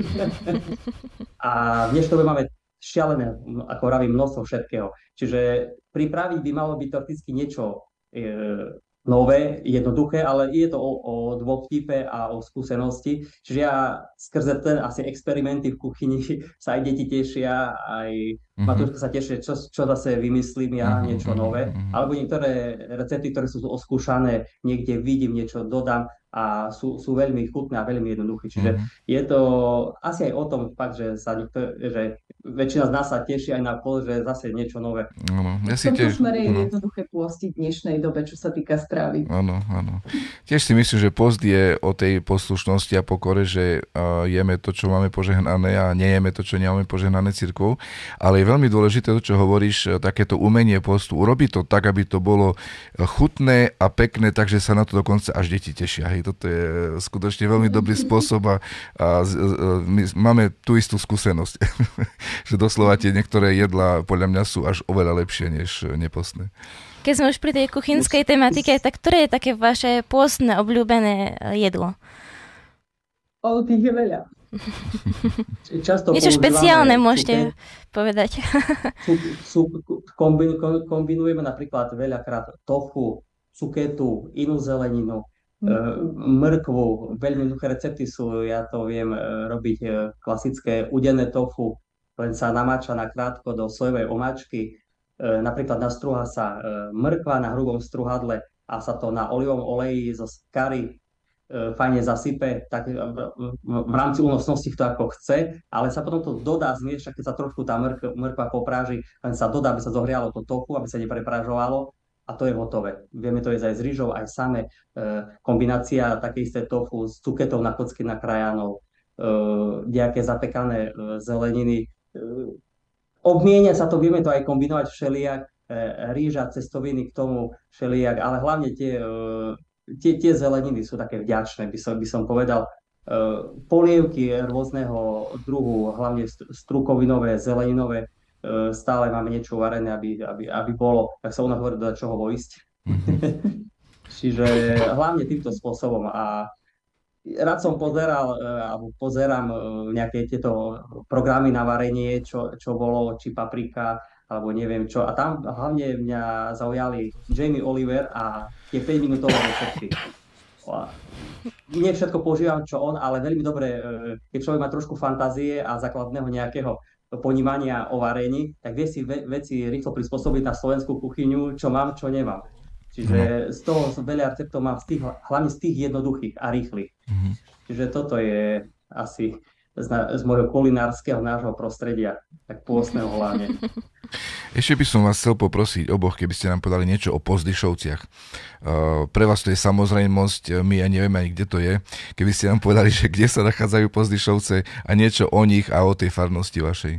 A v dnešnej dobe máme šialené, ako vravím, množstvo všetkého. Čiže pripraviť by malo byť teoreticky niečo nové, jednoduché, ale je to o dôvtipe a o skúsenosti. Čiže ja skrze ten asi experimenty v kuchyni sa aj deti tešia, aj Matúška sa teší, čo zase vymyslím ja, niečo nové. Alebo niektoré recepty, ktoré sú oskúšané, niekde vidím, niečo dodám. a sú veľmi chutné a veľmi jednoduché. Čiže je to asi aj o tom fakt, že väčšina z nás sa teší aj na post, že zase niečo nové. Ja v tomto smere je jednoduché pôstiť v dnešnej dobe, čo sa týka stravy. Áno. Tiež si myslím, že post je o tej poslušnosti a pokore, že jeme to, čo máme požehnané a nejeme to, čo nemáme požehnané cirkvou. Ale je veľmi dôležité to, čo hovoríš, takéto umenie postu. Urobiť to tak, aby to bolo chutné a pekné, takže sa na to dokonca až deti tešia. Hej, toto je skutočne veľmi dobrý spôsob a my máme tú istú skúsenosť, že doslova tie niektoré jedlá podľa mňa sú až oveľa lepšie než nepostné. Keď sme už pri tej kuchynskej tematike, tak ktoré je také vaše pôstne obľúbené jedlo? Tých je veľa. Často niečo špeciálne môžete povedať. Kombinujeme napríklad veľakrát tofu, cuketu, inú zeleninu, mrkvu. Veľmi jednoduché recepty sú, ja to viem robiť klasické udené tofu, len sa namáča na krátko do sojovej omáčky. Napríklad nastrúha sa mrkva na hrubom strúhadle a sa to na olivovom oleji zo curry fajne zasype, tak v rámci únosnosti to ako chce, ale sa potom to dodá zmieša, keď sa trošku tá mrkva popráži, len sa dodá, aby sa zohrialo to tofu, aby sa nepreprážovalo a to je hotové. Vieme to jesť aj s rýžou, aj samé. Kombinácia také isté tofu s cuketou na kocky nakrájanou, nejaké zapekané zeleniny. Obmienia sa to, vieme to aj kombinovať všelijak, rýža, cestoviny k tomu všelijak, ale hlavne tie zeleniny sú také vďačné, by som povedal. Polievky rôzneho druhu, hlavne strukovinové, zeleninové, stále máme niečo varené, aby bolo, tak sa u nás hovorí, do čoho vojsť. Čiže hlavne týmto spôsobom. A rád som pozerám nejaké tieto programy na varenie, čo bolo, či paprika, alebo neviem čo. A tam hlavne mňa zaujali Jamie Oliver a tie 5-minútové recepty. Nie všetko používam, čo on, ale veľmi dobre, keď človek má trošku fantázie a základného nejakého ponímania o varení, tak vie si veci rýchlo prispôsobiť na slovenskú kuchyňu, čo mám, čo nemám. Čiže z toho veľa receptov mám hlavne z tých jednoduchých a rýchlych. Čiže toto je asi z môjho kulinárskeho nášho prostredia, tak pôstneho hlavne. Ešte by som vás chcel poprosiť oboch, keby ste nám povedali niečo o Pozdyšovciach. Pre vás to je samozrejmosť, my nevieme ani, kde to je. Keby ste nám povedali, že kde sa nachádzajú Pozdyšovce a niečo o nich a o tej farnosti vašej.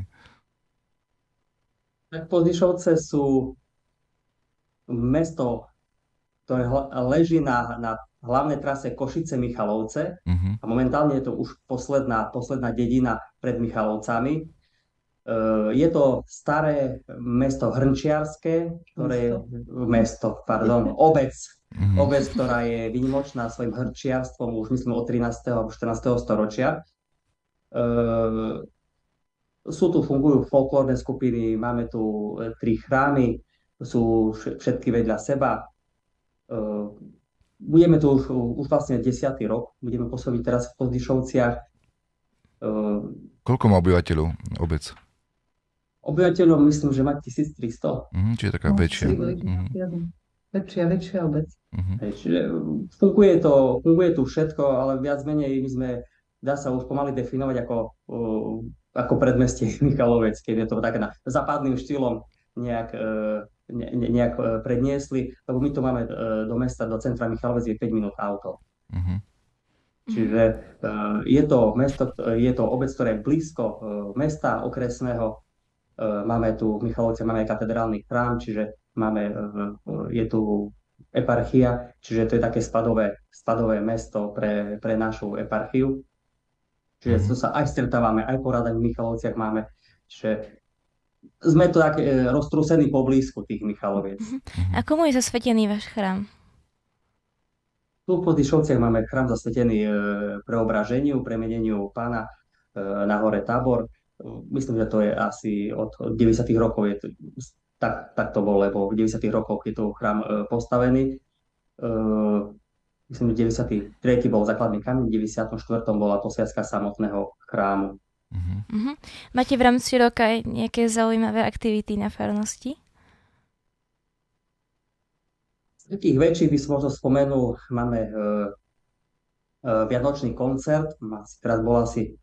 Tak Pozdyšovce sú mesto, ktoré leží na hlavnej trase Košice-Michalovce a momentálne je to už posledná dedina pred Michalovcami. Je to staré mesto hrnčiarske, obec, ktorá je výnimočná svojim hrnčiarstvom už myslím od 13. alebo 14. storočia. Fungujú folklórne skupiny, máme tu 3 chrámy, sú všetky vedľa seba. Budeme tu už vlastne 10. rok, budeme pôsobiť teraz v Pozdyšovciach. Koľko má obyvateľov obec? Obyvateľov myslím, že má 1300. Čiže taká väčšia. Väčšia obec. Čiže funguje tu všetko, ale viac menej my sme, dá sa už pomaly definovať ako predmestie Michalovec, keď je to také západným štýlom nejak predniesli, lebo my to máme do mesta, do centra Michalovec je 5 minút auto. Čiže je to obec, ktorá je blízko mesta okresného. Máme tu v Michalovce máme aj katedrálny chrám, čiže je tu eparchia, čiže to je také spadové mesto pre našu eparchiu. Čiže tu sa aj stretávame, aj porádať v Michalovciach máme. Čiže sme to tak roztrúsení poblízku tých Michaloviec. A komu je zasvetený váš chrám? Tu v Pozdyšovciach máme chrám zasvetený Preobraženiu, premeneniu Pána na hore Tábor. Myslím, že to je asi od 90. rokov. Tak to bolo, lebo v 90. rokoch je tu chrám postavený. Myslím, že 93. bol základný kameň, v 94. bola posviacka samotného chrámu. Máte v rámci roka aj nejaké zaujímavé aktivity na farnosti? Z takých väčších by som možno spomenul, máme vianočný koncert. Teraz bolo asi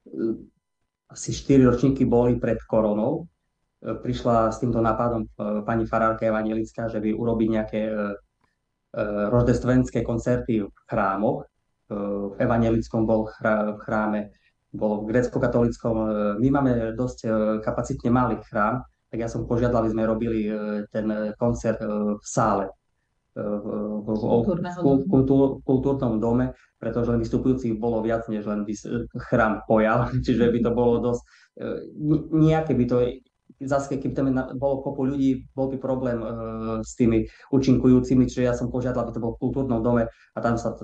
4 ročníky boli pred koronou. Prišla s týmto nápadom pani farárka evanjelická, že by urobiť nejaké roždestvenské koncerty v chrámoch. V evanjelickom bol v chráme, bol v grécko-katolíckom. My máme dosť kapacitne malý chrám, tak ja som požiadal, aby sme robili ten koncert v sále, v kultúrnom dome, pretože len vystupujúcich bolo viac, než len by chrám pojal, čiže by to bolo dosť nejaké by to. Zase, keby tam bolo kopu ľudí, bol by problém s tými účinkujúcimi, čiže ja som požiadal, aby to bolo v kultúrnom dome a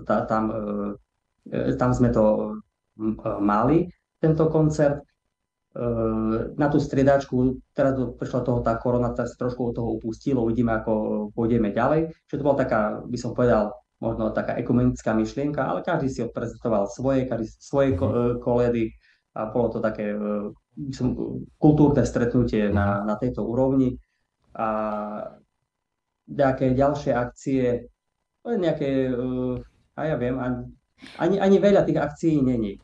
tam sme to mali, tento koncert. Na tú striedačku, teraz prišla toho tá korona, tak sa trošku od toho upustilo, uvidíme, ako pôjdeme ďalej. Čiže to bola taká, by som povedal, možno taká ekumenická myšlienka, ale každý si odprezentoval svoje koledy a bolo to také kultúrne stretnutie na tejto úrovni. A nejaké ďalšie akcie, nejaké, a ja viem, ani veľa tých akcií není.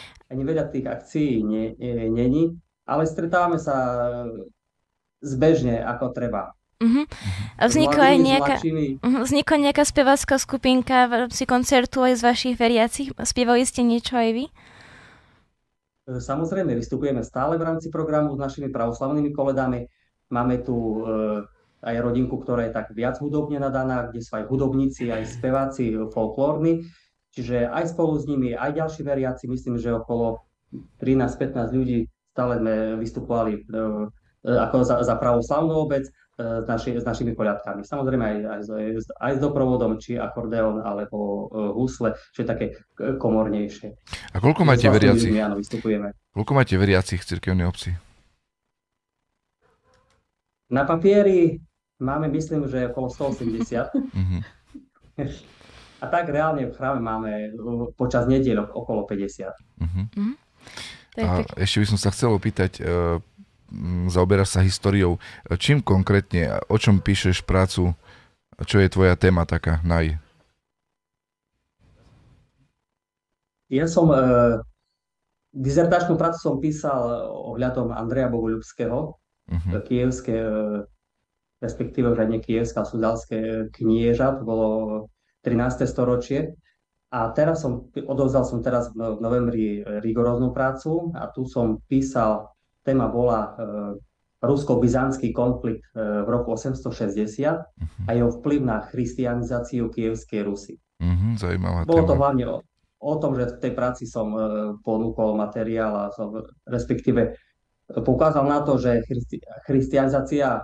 Ale stretávame sa zbežne, ako treba. A vznikla nejaká spevácka skupinka v rámci koncertu aj z vašich veriacich? Spievali ste niečo aj vy? Samozrejme, vystupujeme stále v rámci programu s našimi pravoslavnými koledami. Máme tu aj rodinku, ktorá je tak viac hudobne nadaná, kde sú aj hudobníci, aj speváci folklórni. Čiže aj spolu s nimi, aj ďalší veriaci, myslím, že okolo 13-15 ľudí stále sme vystupovali ako za pravoslavnú obec s našimi koľadkami. Samozrejme aj s doprovodom, či akordeón, alebo husle, čo je také komornejšie. A koľko máte veriacich? Áno, vystupujeme. Koľko máte veriacich v cirkevnej obci? Na papieri máme, myslím, že okolo 180. A tak reálne v chráme máme počas nedielok okolo 50. A ešte by som sa chcel opýtať, zaoberáš sa históriou. Čím konkrétne, o čom píšeš prácu, čo je tvoja téma taká Ja som dizertačnú prácu som písal ohľadom Andreja Bogoľubského, kievské, respektíve už aj nie kievské, ale sudalské knieža, to bolo 13. storočie. A teraz odovzdal som teraz v novembri rigoróznu prácu a tu som písal, téma bola rusko-byzantský konflikt v roku 860 a jeho vplyv na christianizáciu Kievskej Rusy. Zaujímavá Bolo téma. to hlavne o tom, že v tej práci som ponúkol materiál a som respektíve poukázal na to, že christianizácia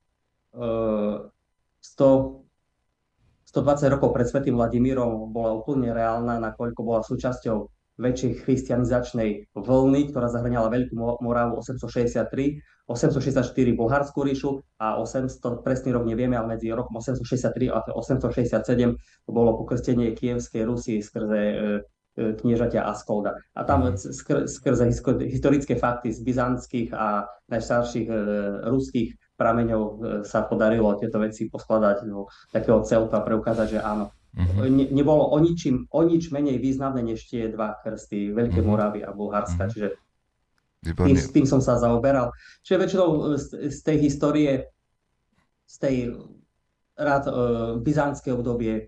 120 rokov pred svätým Vladimírom bola úplne reálna, nakoľko bola súčasťou väčšej christianizačnej vlny, ktorá zahrňala Veľkú Moravu 863, 864 Bulharskú ríšu a 800, presný rok nevieme, ale medzi rokom 863 a 867 bolo pokrstenie Kievskej Rusy skrze kniežatia Askolda. A tam skrze historické fakty z byzantských a najstarších ruských prameňov sa podarilo tieto veci poskladať do takého celku a preukázať, že áno. Nebolo o nič menej významné než tie dva krsty, Veľké Moravy a Bulharska. Čiže tým som sa zaoberal. Čiže väčšinou z tej histórie, z tej byzantské obdobie,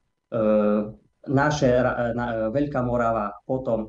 Veľká Morava, potom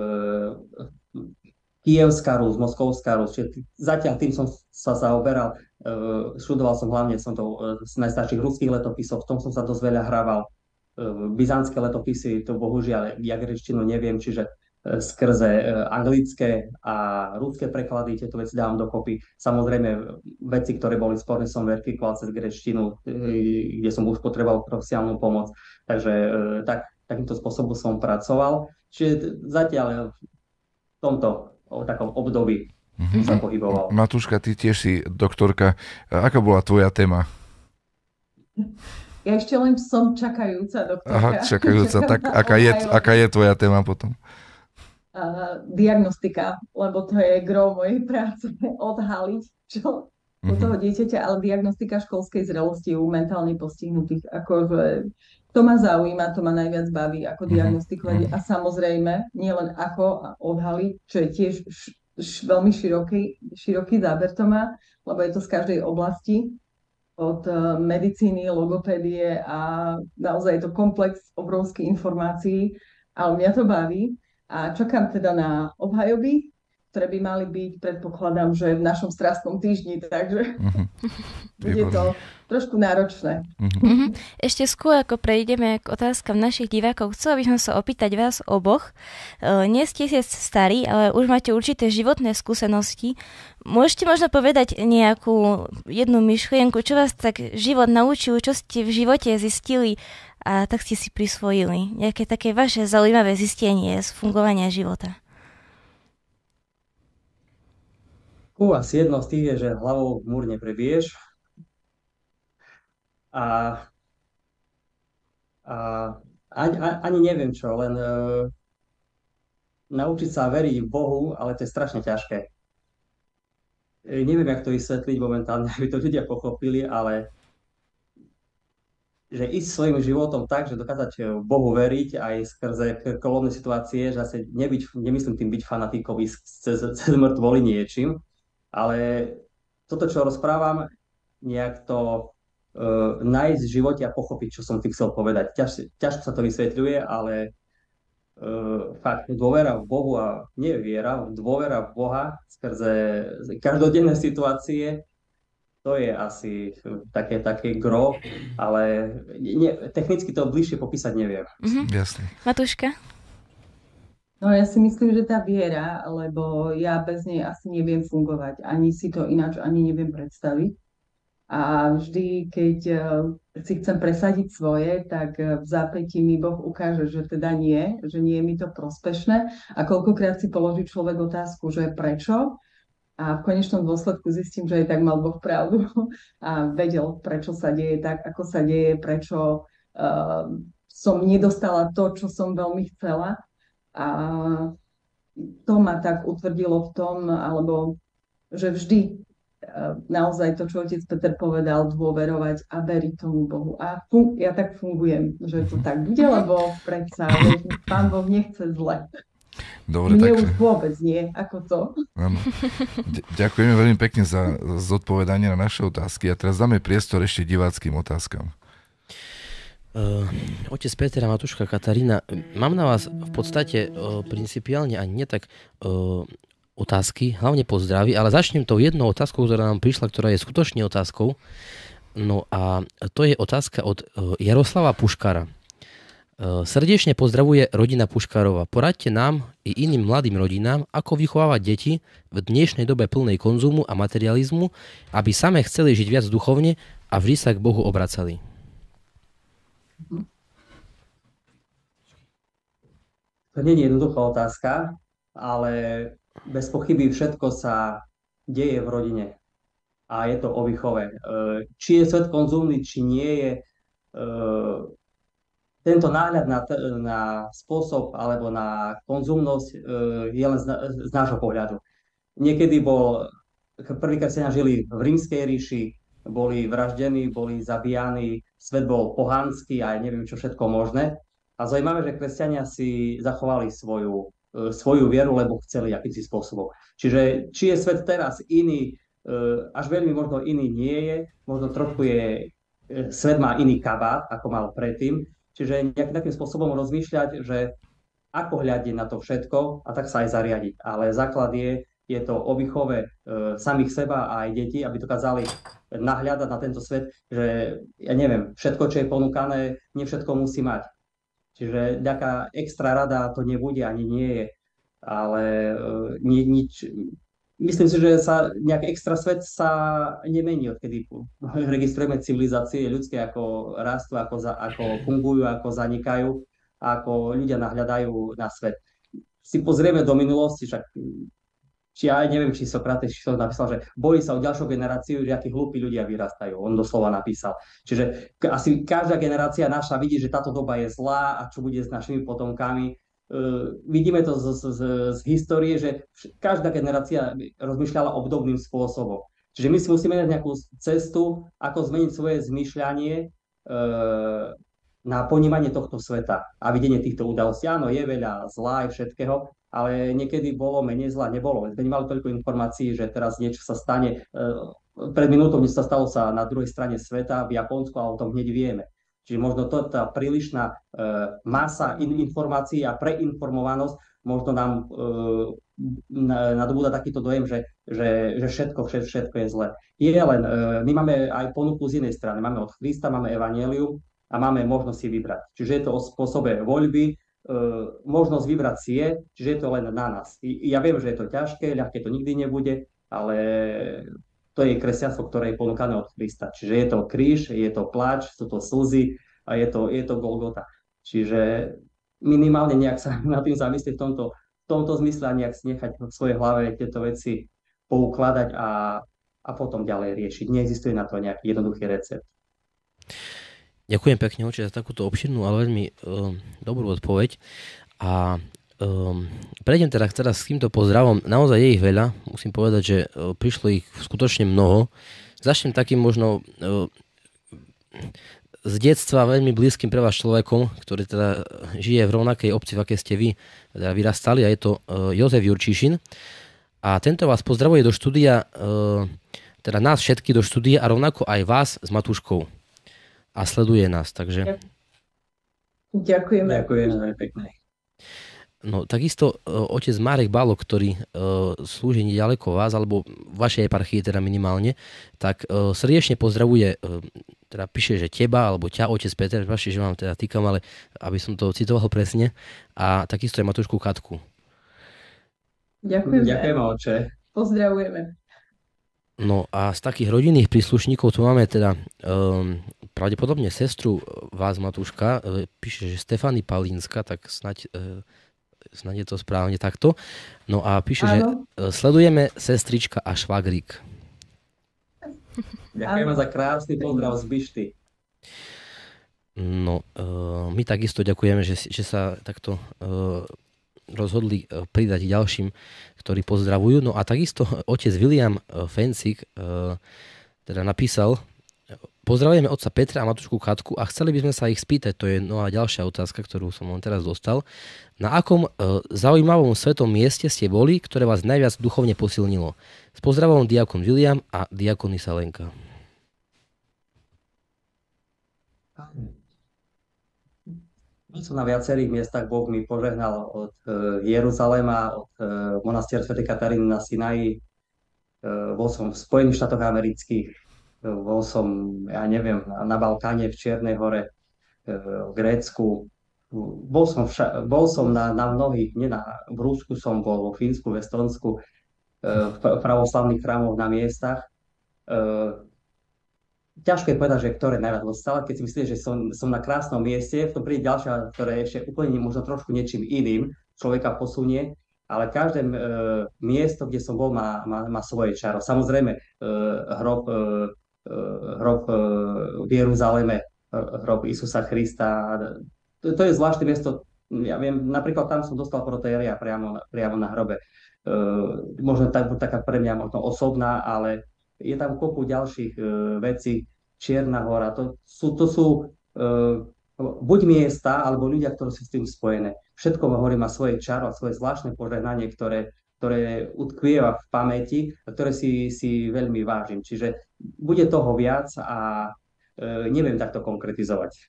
Kievská Rus, Moskovská Rus. Zatiaľ tým som sa zaoberal. Študoval som hlavne z najstarších ruských letopisov, v tom som sa dosť veľa hrával. Byzantské letopisy, to bohužiaľ ja gréčtinu neviem, čiže skrze anglické a ruské preklady tieto veci dávam dokopy. Samozrejme veci, ktoré boli sporné, som verifikoval cez gréčtinu, kde som už potreboval profesionálnu pomoc. Takže takýmto spôsobom som pracoval. Čiže zatiaľ v tomto takom období sa pohyboval. Matúška, ty tiež si doktorka. Aká bola tvoja téma? Ja ešte len som čakajúca doktorka. Aha, čakajúca. Tak aká je tvoja téma potom? Diagnostika, lebo to je gro mojej práce, odhaliť čo u toho dieťaťa, ale diagnostika školskej zrelosti u mentálne postihnutých. Akože To ma zaujíma, to ma najviac baví, ako diagnostikovať a samozrejme nielen ako odhaliť, čo je tiež veľmi široký záber to má, lebo je to z každej oblasti, od medicíny, logopédie a naozaj je to komplex obrovských informácií, ale mňa to baví a čakám teda na obhajoby, ktoré by mali byť, predpokladám, že v našom strastnom týždni, takže bude to trošku náročné. Ešte skôr, ako prejdeme k otázkam našich divákov, chcela by som sa opýtať vás oboch. Nie ste starí, ale už máte určité životné skúsenosti. Môžete možno povedať nejakú jednu myšlienku, čo vás tak život naučil, čo ste v živote zistili a tak ste si prisvojili? Nejaké také vaše zaujímavé zistenie z fungovania života? Asi jedno z tých je, že hlavou múr neprebiješ. A ani neviem čo, len naučiť sa veriť Bohu, ale to je strašne ťažké. Neviem, jak to vysvetliť momentálne, aby to ľudia pochopili, ale že ísť svojim životom tak, že dokázať Bohu veriť aj skrze kolónne situácie, že asi nemyslím tým byť fanatikom cez mŕtvoly niečím, ale toto, čo rozprávam, nejak to nájsť v živote a pochopiť, čo som tým chcel povedať. Ťažko sa to vysvetľuje, ale fakt dôvera v Bohu a nie viera, dôvera v Boha skrze každodenné situácie, to je asi také gro, ale technicky to bližšie popísať neviem. Jasne. Matúška? No ja si myslím, že tá viera, lebo ja bez nej asi neviem fungovať. Ani si to ináč ani neviem predstaviť. A vždy, keď si chcem presadiť svoje, tak v zápätí mi Boh ukáže, že teda nie, že nie je mi to prospešné. A koľkokrát si položí človek otázku, že prečo? A v konečnom dôsledku zistím, že aj tak mal Boh pravdu a vedel, prečo sa deje tak, ako sa deje, prečo som nedostala to, čo som veľmi chcela. A to ma tak utvrdilo v tom, alebo že vždy naozaj to, čo otec Peter povedal, dôverovať a veriť tomu Bohu. A ja tak fungujem, že to tak bude, lebo predsa Pán Boh nechce zle. Dobre, mne už vôbec nie, ako to. Ďakujeme veľmi pekne za zodpovedanie na naše otázky a teraz dáme priestor ešte diváckym otázkam. Otec Peter a Matúška Katarína, mám na vás v podstate principiálne ani nie tak otázky, hlavne pozdraví, ale začnem tou jednou otázkou, ktorá nám prišla, ktorá je skutočne otázkou. No a to je otázka od Jaroslava Puškára. Srdečne pozdravuje rodina Puškárova. Poradte nám i iným mladým rodinám, ako vychovávať deti v dnešnej dobe plnej konzumu a materializmu, aby same chceli žiť viac duchovne a vždy sa k Bohu obracali. To nie je jednoduchá otázka, ale bez pochyby všetko sa deje v rodine a je to o výchove. Či je svet konzumný, či nie je, tento náhľad na spôsob alebo na konzumnosť je len z nášho pohľadu. Niekedy prví kresťania žili v Rímskej ríši, boli vraždení, boli zabíjani, svet bol pohanský a neviem čo všetko možné. A zaujímavé, že kresťania si zachovali svoju vieru, lebo chceli akýmsi spôsobom. Čiže či je svet teraz iný, až veľmi možno iný nie je, možno trochu svet má iný kabát, ako mal predtým. Čiže nejakým spôsobom rozmýšľať, že ako hľadiť na to všetko a tak sa aj zariadiť. Ale základ je to o výchove samých seba a aj detí, aby dokázali nahľadať na tento svet, že ja neviem, všetko, čo je ponúkané, nie všetko musí mať. Čiže nejaká extra rada to nebude, ani nie je. Ale myslím si, že nejaký extra svet sa nemení, odkedy registrujeme civilizácie ľudské, ako rastú, ako fungujú, ako zanikajú, ako ľudia nahľadajú na svet. Si pozrieme do minulosti, však ja neviem, či Sokrates napísal, že bojí sa o ďalšiu generáciu, že akí hlúpi ľudia vyrastajú. On doslova napísal. Čiže asi každá generácia naša vidí, že táto doba je zlá a čo bude s našimi potomkami. Vidíme to z histórie, že každá generácia rozmýšľala obdobným spôsobom. Čiže my si musíme nájsť nejakú cestu, ako zmeniť svoje zmýšľanie na ponímanie tohto sveta a videnie týchto udalostí. Áno, je veľa zla aj všetkého, ale niekedy bolo menej zla, nebolo. Sme nemali toľko informácií, že teraz niečo sa stane. Pred minútou niečo sa stalo sa na druhej strane sveta v Japonsku a o tom hneď vieme. Čiže možno tá prílišná masa informácií a preinformovanosť možno nám nadobúda takýto dojem, že všetko je zlé. Je len, my máme aj ponuku z inej strany. Máme od Krista, máme evanjelium a máme možnosť si vybrať. Čiže je to o spôsobe voľby, možnosť vybrať si je, čiže je to len na nás. Ja viem, že je to ťažké, ľahké to nikdy nebude, ale to je kresťanstvo, ktoré je ponúkané od Krista. Čiže je to kríž, je to pláč, sú to slzy a je to Golgota. Čiže minimálne nejak sa nad tým zamyslieť v tomto zmysle a nejak si nechať v svojej hlave tieto veci poukladať a potom ďalej riešiť. Neexistuje na to nejaký jednoduchý recept. Ďakujem pekne, oče, za takúto obširnú, ale veľmi dobrú odpoveď. A prejdem teraz s týmto pozdravom. Naozaj je ich veľa. Musím povedať, že prišlo ich skutočne mnoho. Začnem takým možno z detstva veľmi blízkym pre vás človekom, ktorý teda žije v rovnakej obci, v akej ste vy teda vyrastali, a je to Jozef Jurčíšin. A tento vás pozdravuje do štúdia, teda nás všetky do štúdia a rovnako aj vás s Matúškou. A sleduje nás, takže... Ďakujeme. Ďakujem pekne. No, takisto otec Marek Balo, ktorý slúži nedaleko vás, alebo v vašej eparchii teda minimálne, tak srdečne pozdravuje, teda píše, že teba, alebo ťa, otec Peter, vaši, že vám teda týkam, ale aby som to citoval presne, a takisto aj Matúšku Katku. Ďakujeme. Ďakujeme, oče. Pozdravujeme. No a z takých rodinných príslušníkov tu máme teda pravdepodobne sestru vás, Matúška, píše, že Stefany Palínska, tak snáď je to správne takto. No a píše, že sledujeme sestrička a švagrík. Ďakujeme za krásny pozdrav z Byšty. No, my takisto ďakujeme, že sa takto rozhodli pridať ďalším, ktorí pozdravujú. No a takisto otec William Fencik teda napísal: pozdravujeme otca Petra a Matúšku Katku a chceli by sme sa ich spýtať, to je nová ďalšia otázka, ktorú som len teraz dostal. Na akom zaujímavom svetom mieste ste boli, ktoré vás najviac duchovne posilnilo? S pozdravom diakon William a diakonisa Lenka. Som na viacerých miestach, Boh mi požehnal od Jeruzalema, od monastiera svätej Kataríny na Sinaji. Bol som v Spojených štátoch amerických, bol som, ja neviem, na Balkáne, v Čiernej hore, v Grécku. Bol som na mnohých, v Rusku som bol, vo Fínsku, v Estonsku, v pravoslavných chrámoch na miestach. Ťažko je povedať, že ktoré najviac, lebo stále, keď si myslíš, že som na krásnom mieste, v tom príde ďalšia, ktoré ešte úplne možno trošku niečím iným človeka posunie, ale každé miesto, kde som bol, má svoje čaro. Samozrejme, hrob v Jeruzaleme, hrob Isusa Krista, to je zvláštne miesto. Ja viem, napríklad tam som dostal protéria priamo na hrobe. Možno taká pre mňa možno osobná, ale je tam kopu ďalších vecí. Čierna hora, to sú buď miesta, alebo ľudia, ktorí sú s tým spojené. Všetko hovorí má svoje čaro, svoje zvláštne požehnanie, ktoré utkvieva v pamäti a ktoré si veľmi vážim. Čiže bude toho viac a neviem takto konkretizovať.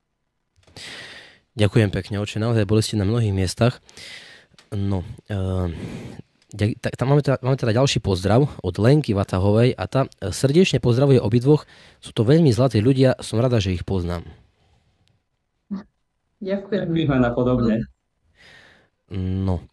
Ďakujem pekne, oče, naozaj boli ste na mnohých miestach. No, tam máme teda ďalší pozdrav od Lenky Vatahovej a tá srdečne pozdravuje obidvoch. Sú to veľmi zlatí ľudia, som rada, že ich poznám. Ďakujem. Ďakujem napodobne. No.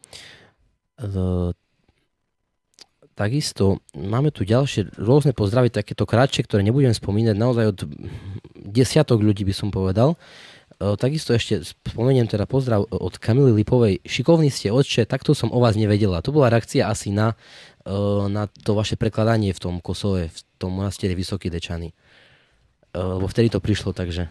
Takisto máme tu ďalšie rôzne pozdravy, takéto krátšie, ktoré nebudem spomínať, naozaj od desiatok ľudí by som povedal. Takisto ešte spomeniem teda pozdrav od Kamily Lipovej. Šikovný ste, otče, takto som o vás nevedela. To bola reakcia asi na to vaše prekladanie v tom Kosove, v tom monastieri Vysoký Dečany. Lebo vtedy to prišlo, takže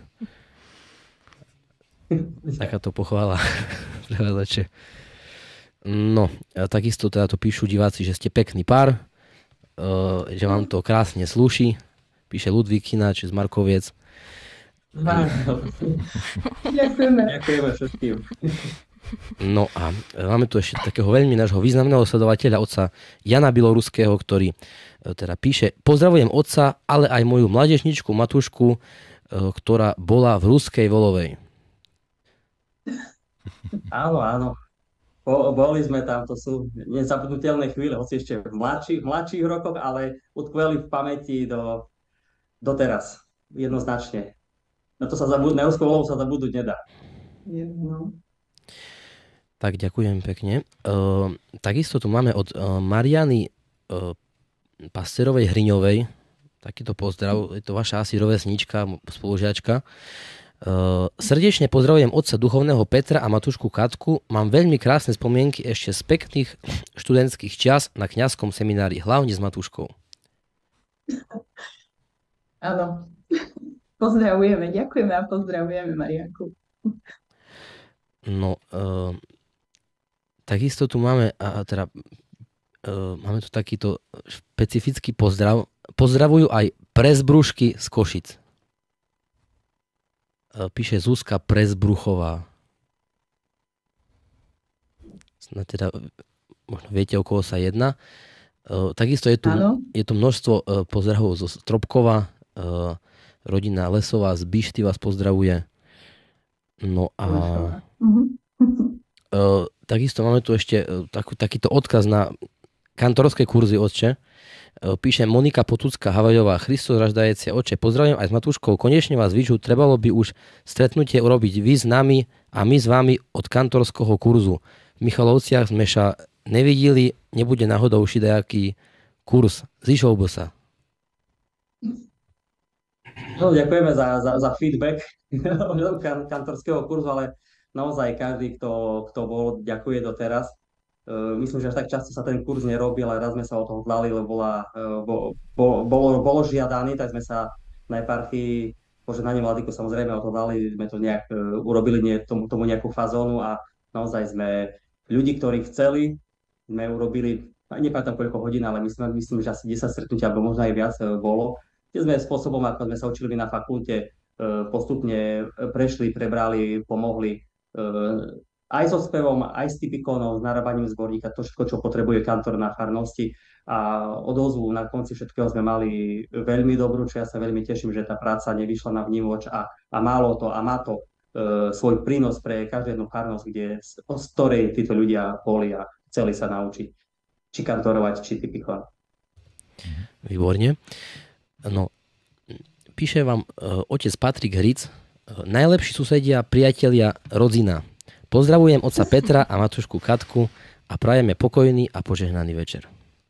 takáto pochvála pre vás, otče. No, takisto teda to píšu diváci, že ste pekný pár, že vám to krásne slúši. Píše Ludvík Ináč z Markoviec. Ďakujeme. Ďakujeme všetkým. No a máme tu ešte takého veľmi nášho významného sledovateľa, otca Jana Bieloruského, ktorý teda píše: pozdravujem otca, ale aj moju mládežničku Matúšku, ktorá bola v Ruskej Volovej. Áno. Boli sme tam, to sú nezabudnutelné chvíle, hoci ešte v mladších rokoch, ale utkveli v pamäti doteraz, jednoznačne. Na to sa zabudnúť, na Ruskú Volovu sa zabudnúť nedá. No. Tak ďakujem pekne. Takisto tu máme od Mariany Pasterovej Hriňovej takýto pozdrav, je to vaša asi rovesnička, spolužiačka. Srdečne pozdravujem otca duchovného Petra a Matúšku Katku. Mám veľmi krásne spomienky ešte z pekných študentských čias na kňazskom seminári, hlavne s Matúškou. Áno. Pozdravujeme, ďakujeme a pozdravujeme Marianku. No, takisto tu máme, máme tu takýto špecifický pozdrav. Pozdravujú aj Prezbrušky z Košic. Píše Zuzka Prezbruchová. Snad teda možno viete, o koho sa jedná. Takisto je tu množstvo pozdravov zo Stropkova. Rodina Lesová z Bišty vás pozdravuje. No a takisto máme tu ešte takýto odkaz na kantorské kurzy, otče. Píše Monika Potucká Havajová: Kristus raždajecia, otče, pozdravujem aj s Matúškou. Konečne vás vyžu, trebalo by už stretnutie urobiť vy s nami a my s vami od kantorského kurzu. V Michalovciach sme sa nevideli, nebude náhodou šidajaký kurz. Zišol by sa. No, ďakujeme za feedback kantorského kurzu, ale naozaj každý, kto bol, ďakuje doteraz. Myslím, že až tak často sa ten kurz nerobil, ale raz sme sa o toho dlali, lebo bolo žiadaný, tak sme sa na eparchii požehnanie Vladyku samozrejme o to dali, sme to nejak urobili tomu nejakú fazónu a naozaj sme ľudí, ktorí chceli, sme urobili, nepamätám koľko hodín, ale myslím, že asi 10 stretnutí, alebo možno aj viac bolo. Tie sme spôsobom, ako sme sa učili na fakulte, postupne prešli, prebrali, pomohli aj so spevom, aj s typikónou, s narábaním zborníka, to všetko, čo potrebuje kantor na farnosti. A odozvu na konci všetkého sme mali veľmi dobrú, čo ja sa veľmi teším, že tá práca nevyšla na vnívoč a má to svoj prínos pre každú jednu farnosť, z ktorej títo ľudia boli a chceli sa naučiť či kantorovať, či typikón. Výborne. No, píše vám otec Patrik Hric: najlepší susedia, priatelia, rodzina. Pozdravujem otca Petra a Matúšku Katku a prajeme pokojný a požehnaný večer.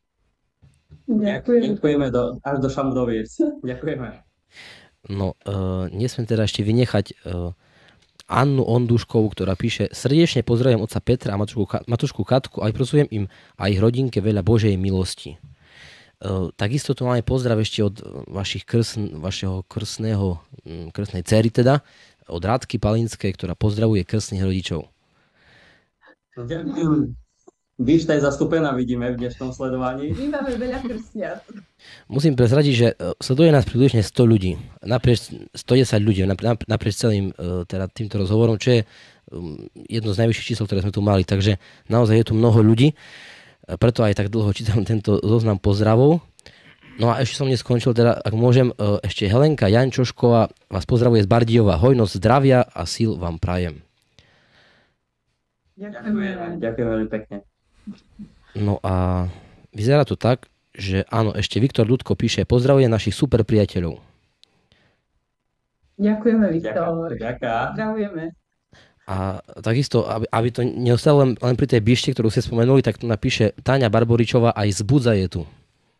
Ďakujeme až do Šamudoviec. Ďakujeme. No, nesmiem teda ešte vynechať Annu Onduškovú, ktorá píše: srdečne pozdravujem otca Petra a Matúšku Katku a prosujem im a ich rodinke veľa Božej milosti. Takisto tu máme pozdrav ešte od vašeho krstnej dcery teda, od Rádky Palinskej, ktorá pozdravuje krstných rodičov. Ďakujem. Bišta je zastúpená, vidíme v dnešnom sledovaní. My máme veľa krstniat. Musím prezradiť, že sleduje nás približne 100 ľudí, naprieč 110 ľudí, naprieč celým teda týmto rozhovorom, čo je jedno z najvyšších čísel, ktoré sme tu mali. Takže naozaj je tu mnoho ľudí, preto aj tak dlho čítam tento zoznam pozdravov. No a ešte som neskončil, teda ak môžem, ešte Helenka Jančošková vás pozdravuje z Bardijova. Hojnosť zdravia a síl vám prajem. Ďakujem veľmi pekne. No a vyzerá to tak, že áno, ešte Viktor Ľudko píše: pozdravuje našich super priateľov. Ďakujeme, Viktor. Ďakujem. Zdravujeme. A takisto, aby to neostalo len pri tej Bišti, ktorú ste spomenuli, tak tu napíše Táňa Barboričová: aj z Budza je tu.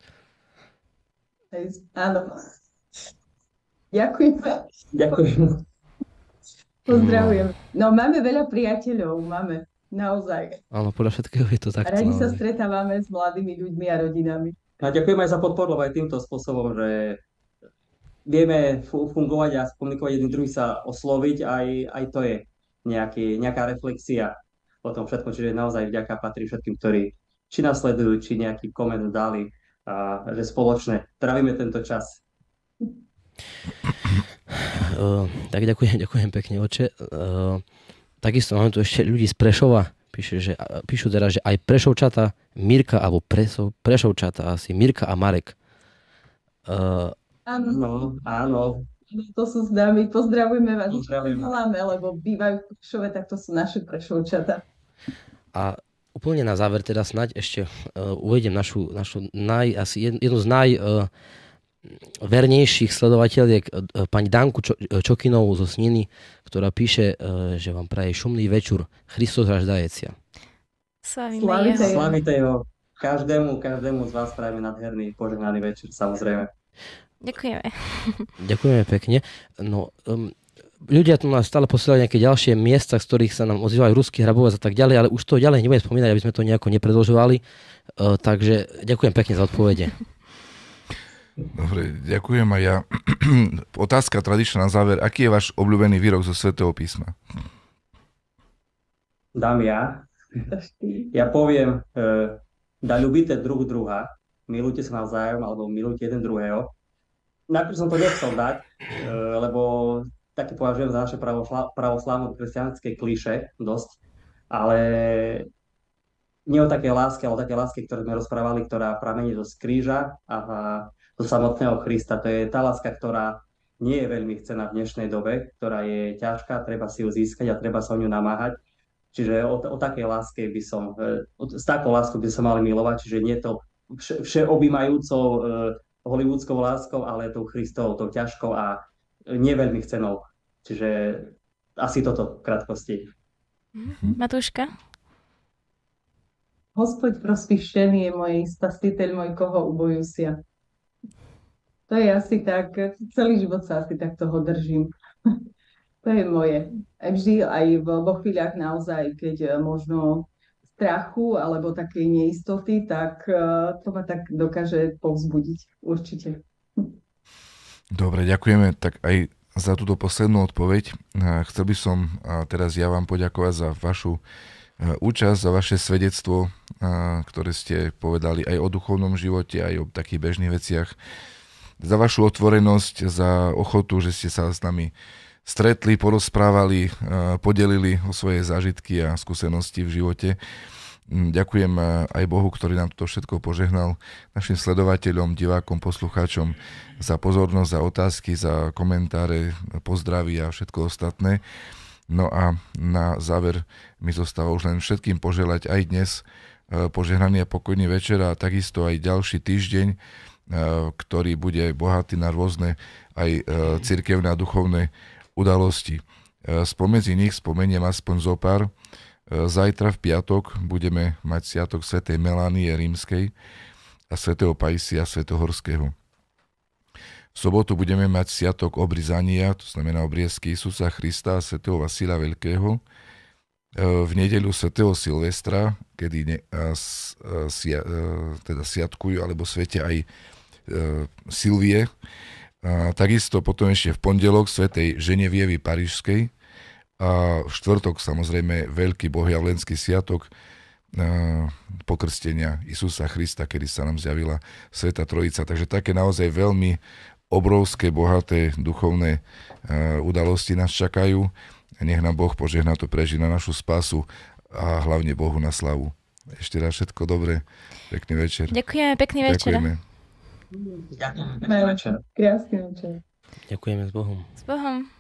Áno. Ďakujem. Pozdravujem. No máme veľa priateľov, máme. Naozaj. Áno, podľa všetkého je to takto. Radi sa stretávame s mladými ľuďmi a rodinami. A ďakujem aj za podporu aj týmto spôsobom, že vieme fungovať a komunikovať jedným druhým, sa osloviť, aj to je nejaká reflexia o tom všetkom, čiže naozaj vďaka patrí všetkým, ktorí či nás sledujú, či nejaký koment dali, a že spoločne trávime tento čas. Tak ďakujem pekne, oče. Takisto máme tu ešte ľudí z Prešova. Píšu teda, že aj Prešovčata, Mirka, alebo Prešovčata asi, Mirka a Marek. Áno. To sú známi, pozdravujeme vás. Pozdravujeme. Voláme, lebo bývajú v Prešove, tak to sú naše Prešovčata. A úplne na záver teda snáď ešte uvediem našu jednu z najvernejších sledovateľiek, pani Danku Čokinovú zo Sniny, ktorá píše, že vám praje šumný večer. Christos raždajecia. Slavite jeho. Každému z vás prajeme nádherný, požehnaný večer, samozrejme. Ďakujeme pekne. No, ľudia tu nás stále posielajú nejaké ďalšie miesta, z ktorých sa nám ozývajú ruský hrabovec a tak ďalej, ale už to ďalej nebudem spomínať, aby sme to nejako nepredĺžovali. Takže ďakujem pekne za odpovede. Dobre, ďakujem aj ja. Otázka tradičná na záver. Aký je váš obľúbený výrok zo Svätého písma? Dám ja. Ja poviem, da ľubíte druha, milujte sa navzájom, alebo milujte jeden druhého. Najprv som to nechcel dať, lebo také považujem za naše pravoslávno-kresťanské klišé dosť, ale nie o takej láske, ale o takej láske, ktoré sme rozprávali, ktorá pramení zo kríža a zo samotného Krista. To je tá láska, ktorá nie je veľmi chcená v dnešnej dobe, ktorá je ťažká, treba si ju získať a treba sa o ňu namáhať. Čiže o takej láske s takou láskou by som mali milovať, čiže nie to všeobjímajúcou hollywoodskou láskou, ale tou Kristovou, tou ťažkou a neveľmi chcenou. Čiže asi toto v krátkosti. Matúška? Hospod prospíšený je môj spasiteľ, môj koho ubojusia. To je asi tak, celý život sa asi tak toho držím. To je moje. Vždy aj vo chvíľach naozaj, keď možno strachu alebo takej neistoty, tak to ma tak dokáže povzbudiť. Určite. Dobre, ďakujeme tak aj za túto poslednú odpoveď. Chcel by som teraz ja vám poďakovať za vašu účasť, za vaše svedectvo, ktoré ste povedali aj o duchovnom živote, aj o takých bežných veciach. Za vašu otvorenosť, za ochotu, že ste sa s nami stretli, porozprávali, podelili o svoje zážitky a skúsenosti v živote. Ďakujem aj Bohu, ktorý nám toto všetko požehnal, našim sledovateľom, divákom, poslucháčom za pozornosť, za otázky, za komentáre, pozdravy a všetko ostatné. No a na záver mi zostáva už len všetkým poželať aj dnes požehnaný a pokojný večer a takisto aj ďalší týždeň, ktorý bude bohatý na rôzne aj cirkevné a duchovné udalosti. Spomedzi nich spomeniem aspoň zopár. Zajtra v piatok budeme mať sviatok svätej Melánie Rímskej a svätého Paisia Svätohorského. V sobotu budeme mať sviatok obryzania, to znamená obriezky Isusa Krista a svätého Vasila Veľkého. V nedeľu svätého Silvestra, kedy teda sviatkujú alebo svetia aj Silvie. Takisto potom ešte v pondelok svätej Ženevievy Parížskej a v štvrtok samozrejme veľký bohojavlenský sviatok pokrstenia Isusa Krista, kedy sa nám zjavila Svätá Trojica. Takže také naozaj veľmi obrovské, bohaté duchovné udalosti nás čakajú. Nech nám Boh požehná to prežiť na našu spásu a hlavne Bohu na slavu. Ešte raz všetko dobré, pekný večer. Ďakujeme, pekný večer. Ďakujeme. Ďakujem, pekný večer. Krásny večer. Ďakujeme s Bohom. S Bohom.